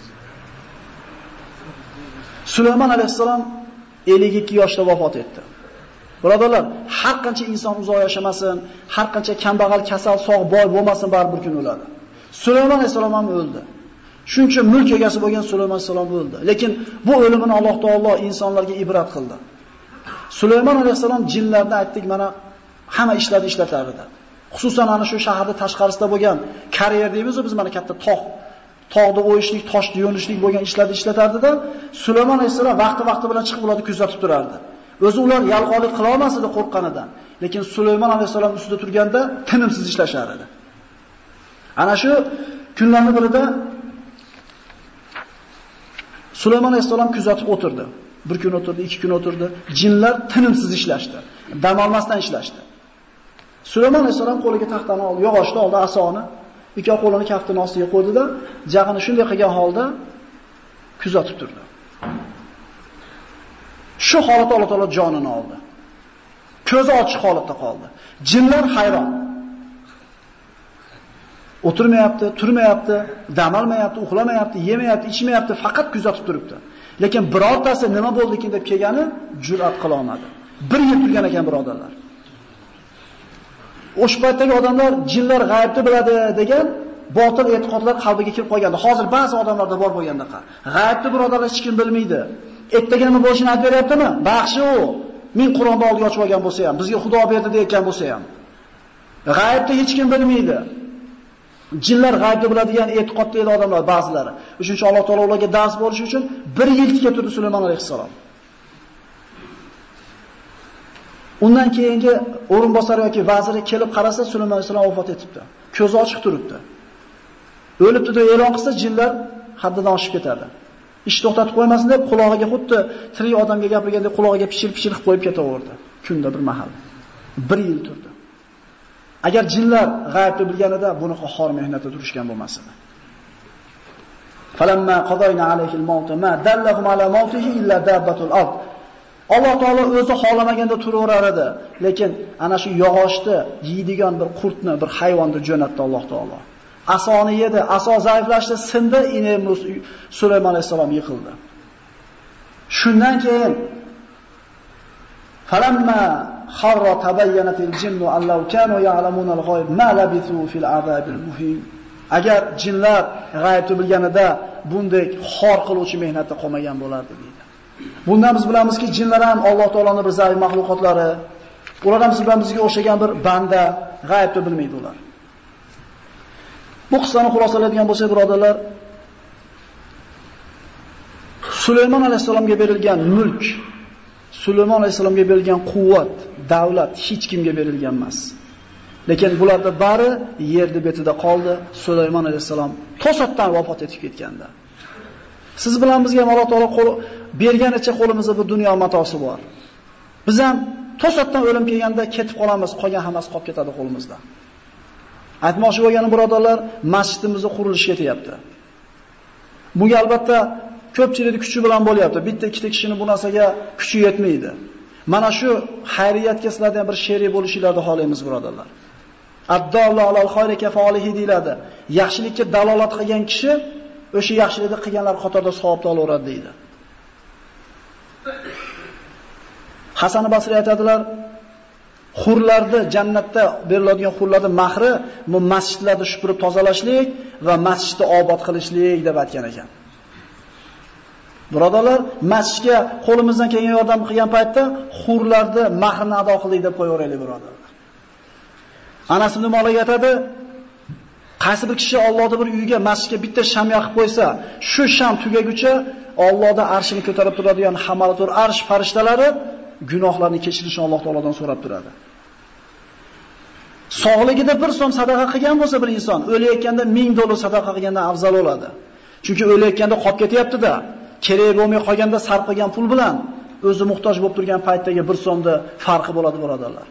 Sulaymon alayhisalom ellik ikki yoshda vafot etdi. Birodarlar, har qancha inson uzoq yashamasin, har qancha kambag'al, kasal, sog', boy bo'lmasin, baribir kun o'ladi. Sulaymon alayhisalom ham o'ldi. Shuncha mulk egasi bo'lgan Sulaymon alayhisalom o'ldi. Lekin bu o'limini Alloh taolo insonlarga ibrat qildi. Sulaymon alayhisalom jinlarni aytdik, mana hamma ishlarni ishlatar edi. Xususan ana shu shaharda tashqarisida bo'lgan karyer deymiz-ku biz, mana katta tog' tog'da o'yishlik, toshni yo'nishlik bo'lgan ishlarni ishlatardi-da, Sulaymon alayhisalom vaqti-vaqti bilan chiqib ularni kuzatib turardi. O'zi ular yalqonlik qila olmas edi qo'rqqanidan. Lekin Sulaymon alayhisalom ustida turganda tinimsiz ishlashar edi. Ana shu kunlarning birida Sulaymon alayhisalom kuzatib o'tirdi. Bir kun o'tirdi, ikki kun o'tirdi. Jinlar tinimsiz ishlashdi. Dam olmasdan ishlashdi. Sulaymon alayhisalom qo'liga taxtani oldi, yog'ochni oldi, asoni, ikki qo'lini kaftining ostiga qo'ydi-da, jag'ini shunday qilgan holda kuzatib turdi. Shu holatda Alloh taolo jonini oldi. Ko'zi ochiq holatda qoldi. Jinlar hayron. O'tirmayapti, turmayapti, dam olmayapti, uxlamayapti, yemayapti, ichmayapti, faqat kuzatib turibdi. Lekin birortasi nima bo'ldi ekan deb kelgani jur'at qila olmadi. Bir yil turgan ekan birodarlar. O'sha paytdagi odamlar jinlar g'aybni biladi degan botil e'tiqodlar qalbiga kirib qolgandi. Hozir ba'zi odamlarda bor bo'lgandaqa. G'aybni birodarlar hech kim bilmaydi. Ertaga nima bo'lishini aytib beryaptimi? Baxshi u. Men Qur'onda oldiga ochib olgan bo'lsa ham, bizga Xudo berdi deyotgan bo'lsa ham. G'aybni hech kim bilmaydi. Jinlar g'aybni biladigan e'tiqodda edi odamlar ba'zilari. Shuning uchun Alloh taolo ularga dars berish uchun bir yil tikka turdi Sulaymon alayhisalom. Undan keyingi o'rinbosar yoki vaziri kelib qarasa, Sulaymon alayhisalom vafot etibdi. Ko'zi ochiq turibdi. O'libdi deb e'lon qilsa, jinlar haddidan oshib ketadi. Ish to'xtatib qo'ymasin deb quloqiga xuddi tirik odamga gapirgandek quloqiga pichir-pichir qilib qo'yib ketaverdi. Kunda bir mahal. bir yil turdi. Agar jinlar g'aybni bilganida bunaqa xor mehnatda turishgan bo'lmasdi. Falamma qadayna alayhil mawta ma dallahum ala mawtihi illa dabbatul ard. Alloh taolo o'zi xolamaganda turaverar edi, lekin ana shu yog'ochni yeydigan bir qurtni, bir hayvonni jo'natdi Alloh taolo. Asoni yedi, aso zaiflashdi, sindi, ine Sulaymon alayhisalom yiqildi. Shundan keyin falamma kharra tabayyanatil jinnu allaw kanu ya'lamuna al-g'ayb ma labithu fil azabil muhin. Agar jinlar g'aybni bilganida bunday xor qiluvchi mehnatda qolmagan bo'lardi deydi. Bundan biz bilamizki, jinlar ham Alloh taoloning bir zaif mahluqotlari. Ular ham biz bilan bizga o'xshagan bir banda, g'aybni bilmaydi ular. Bu qissani xulosalaydigan bo'lsak, birodarlar, Sulaymon alayhisalomga berilgan mulk, Sulaymon alayhisalomga berilgan quvvat, davlat hech kimga berilgan emas. Lekin bularda bari yerni betida qoldi. Sulaymon alayhisalom to'satdan vafot etib ketganda. Siz bilan bizga ham Alloh taolo qo'l berganicha qo'limizda bu dunyo matosi bor. Biz ham to'satdan o'lim kelganda ketib qolamiz, qolgan hammasi qolib ketadi qo'limizda. Aytmoqchi bo'lganim, birodarlar, masjidimizni qurilishi ketyapti. Bunga albatta ko'pchilik kuchi bilan bo'lyapti. Bitta ikkita kishining bu narsaga kuchi yetmaydi. Mana shu xayriyatga sizlardan bir sherik bo'lishinglarni xohlaymiz, birodarlar. Ad-dallu alal khayri kafalihi deyiladi. Yaxshilikka dalolat qilgan kishi o'sha yaxshilikni qilganlar qatorida savobni olaveradi deydi. Hasan Basri aytadilar, hurlarni jannatda beriladigan hurlarning mahri bu masjidlarni shupurib tozalashlik va masjidni obod qilishlik deb aytgan ekan. Birodarlar, masjidga qo'limizdan kelgan yordam qilgan paytda hurlarni mahrini ado qildik deb qo'yaveraylik, birodarlar. Anas ibn Malik aytadi, qaysi bir kishi Allohning bir uyiga, masjidga bitta sham yoqib qo'ysa, shu sham tugaguncha Allohning arshini ko'tarib turadigan hamalatur arsh farishtalari gunohlarni kechirishini Alloh taolodan so'rab turadi. Sog'ligida bir so'm sadaqa qilgan bo'lsa bir inson, o'layotganda ming dollar sadaqa qilgandan afzal bo'ladi. Chunki o'layotganda qolib ketyapti-da, kerak bo'lmay qolganda sarf qilgan pul bilan o'zi muhtoj bo'lib turgan paytdagi bir so'mda farqi bo'ladi, birodarlar.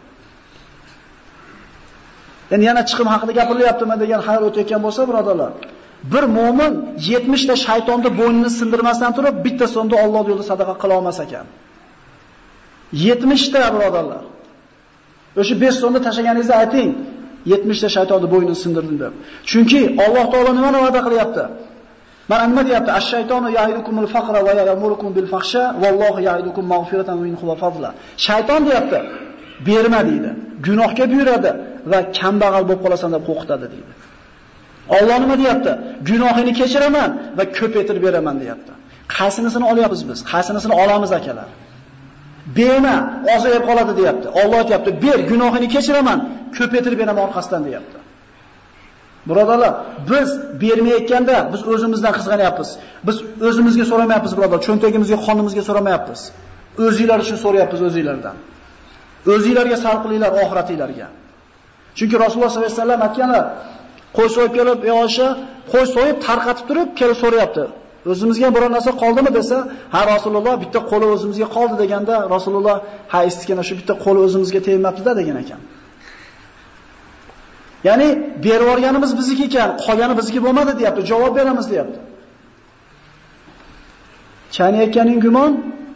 Endi yana chiqim haqida gapirilyaptimi degan xayol o'tayotgan bo'lsa, birodarlar, bir mo'min yetmish ta shaytonni bo'ynini sindirmasdan turib, bitta so'mda Alloh yo'lida sadaqa qila olmas ekan. yetmish ta, birodarlar. O'sha besh so'mni tashlaganingizni ayting, yetmish ta shaytonni bo'ynini sindirdim deb. Chunki Alloh taolo nimani va'da qilyapti? Mana nima deyapti? Ash-shaytonu ya'idukumul faqra va ya'murukum bil fahsha vallohu ya'idukum mag'firatan minhu va fadla. Shayton deyapti, berma deydi. Gunohga buyuradi va kambag'al bo'lib qolasan deb qo'rqitadi deydi. Alloh nima deyapti? Gunohini kechiraman va ko'paytirib beraman deyapti. Qaysinisini olyapmiz biz? Qaysinisini olamiz akalar? Berma, ozayib qoladi deyapti. Alloh aytayapti, ber, gunohini kechiraman, ko'paytirib beraman orqasidan deyapti. Birodarlar, biz bermayotganda biz o'zimizdan qizg'anyapmiz. Biz o'zimizga so'ramayapmiz, birodar. Cho'ntagimizga, qonimizga so'ramayapmiz. O'zingizlar uchun so'rayapmiz, o'zingizlardan. O'zingizlarga sarf qilinglar oxiratingizlarga. Chunki Rasululloh sollallohu alayhi vasallam aytganlar, qo'y so'yib kelib, yo'sha, qo'y so'yib tarqatib turib kelib so'rayapti. O'zimizga biror narsa qoldimi desa, ha Rasululloh bitta qo'li o'zimizga qoldi deganda, Rasululloh ha istikana shu bitta qo'li o'zimizga tegmabdi-da degan ekan. Ya'ni berib yorganimiz bizniki ekan, qolgani bizniki bo'lmadi deyapti, javob beramiz deyapti. Chaynayotganing gumon,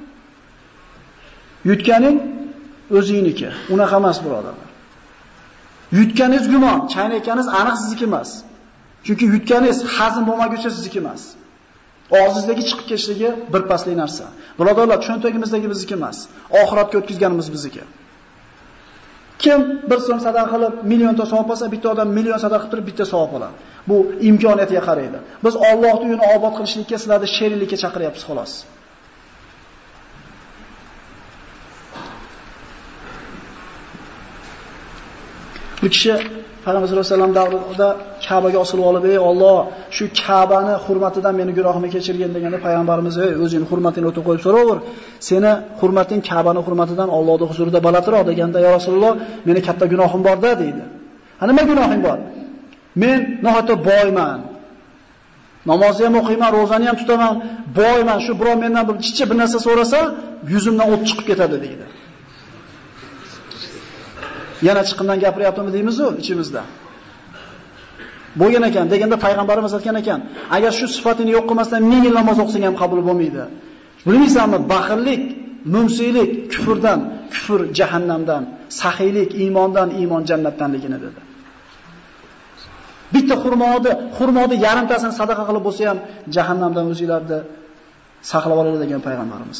yutganing o'zingniki. Unaqa emas, birodarlar. Yutganingiz gumon, chaynayotganingiz aniq sizniki emas. Chunki yutganingiz hazm bo'lmaguncha sizniki emas. Og'zingizdagi chiqib ketishligi bir pasli narsa. Birodarlar, cho'ntagimizdagi bizniki emas. Oxiratga o'tkazganimiz bizniki. Kim bir so'm sadaqa qilib millionta savob olsa, bitta odam million sadaqa qilib turib bitta savob oladi. Bu imkoniyatiga qaraydi. Biz Allohning uyini obod qilishlikka, sizlarni sheriklikka chaqiryapmiz, xolos. Bir kishi Payg'ambar sollallohu alayhi vasallam davrida Ka'baga osilib olib, "Ey Alloh, shu Ka'bani hurmatidan meni gunohimni kechirgin" deganda payg'ambarimiz, "Ey, o'zing hurmatini o'tib qo'yib so'raver. Seni hurmating Ka'bani hurmatidan Allohning huzurida balandroq" deganda, "Ya Rasululloh, meni katta gunohim bor-da" deydi. "Ha, nima gunohing bor?" "Men nihoyatda boyman. Namozni ham o'qiyman, ro'zani ham tutaman, boyman. Shu birov mendan bir kichik bir narsa so'rasa, yuzimdan o't chiqib ketadi" deydi. Yana chiqimdan gapiryaptimi deymiz-ku ichimizda. Bo'lgan ekan deganda payg'ambarimiz aytgan ekan, agar shu sifatini yo'q qilmasdan ming yil namoz o'qisang ham qabul bo'lmaydi. Bilmaysanmi, baxillik, mumsiylik kufrdan, kufr jahannamdan, saxiylik iymondan, iymon jannatdanligini dedi. Bitta xurmoni, xurmoni yarimtasini sadaqa qilib bo'lsa ham jahannamdan o'zinglarni saqlab oladi degan payg'ambarimiz.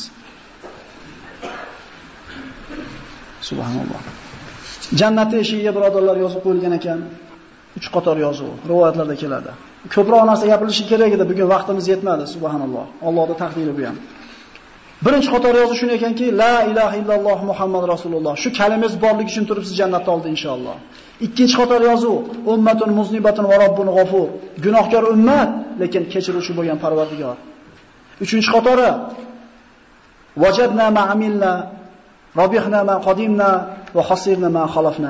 Subhanalloh. Jannatning eshigiga birodarlar yozib qo'yilgan ekan. uch qator yozuv rivoyatlarda keladi. Ko'proq narsa gapirilishi kerak edi, bugun vaqtimiz yetmadi, subhanalloh. Allohning taqdiri bu ham. Birinchi qator yozuv shuni ekanki, la ilaha illalloh Muhammad rasululloh. Shu kalimangiz borligi uchun turib siz jannatda oldi inshaalloh. Ikkinchi qator yozuv, ummatun muznibatun va robbun g'afur. Gunohkor ummat, lekin kechiruvchi bo'lgan Parvardigor. Uchinchi qatori, wajadna ma amilna, robihna ma qadimna va xasirna ma xalafna.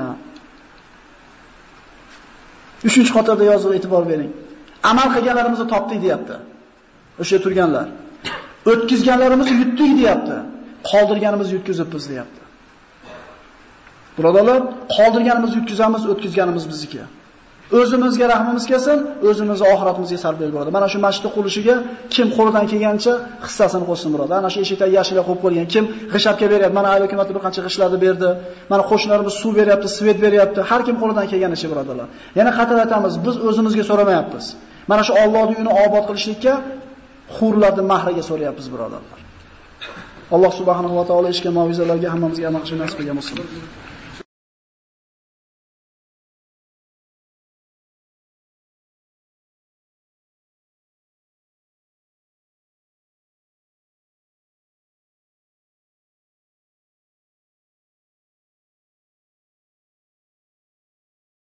Uchinchi qatorda yozib e'tibor bering. Amal qilganlarimizni topdik deyapti. O'sha turganlar. O'tkizganlarimizni yutdik deyapti. Qoldirganimizni yutkizibmiz deyapti. Birodarlar, qoldirganimizni yutkizamiz, o'tkizganimiz bizniki. O'zimizga rahmimiz kelsin, o'zimizning oxiratimizga sarf berib boradi. Mana shu masjidning qurishiga kim qo'lidan kelgancha hissasini qo'shsin birodar. Ana shu eshikda yashilga qo'yib qo'ygan, kim g'ishabga beryapti, mana ayol hukumat bir qancha g'ishlarni berdi. Mana qo'shnilarimiz suv beryapti, svet beryapti. Har kim qo'lidan kelganicha birodarlar. Yana qayta aytamiz, biz o'zimizga so'ramayapmiz. Mana shu Allohning uyini obod qilishlikka hurlarning mahriga so'rayapmiz birodarlar. Alloh subhanahu va taolo eshitgan mav'izalarga hammamizga amal qilishni nasib qilgan bo'lsin.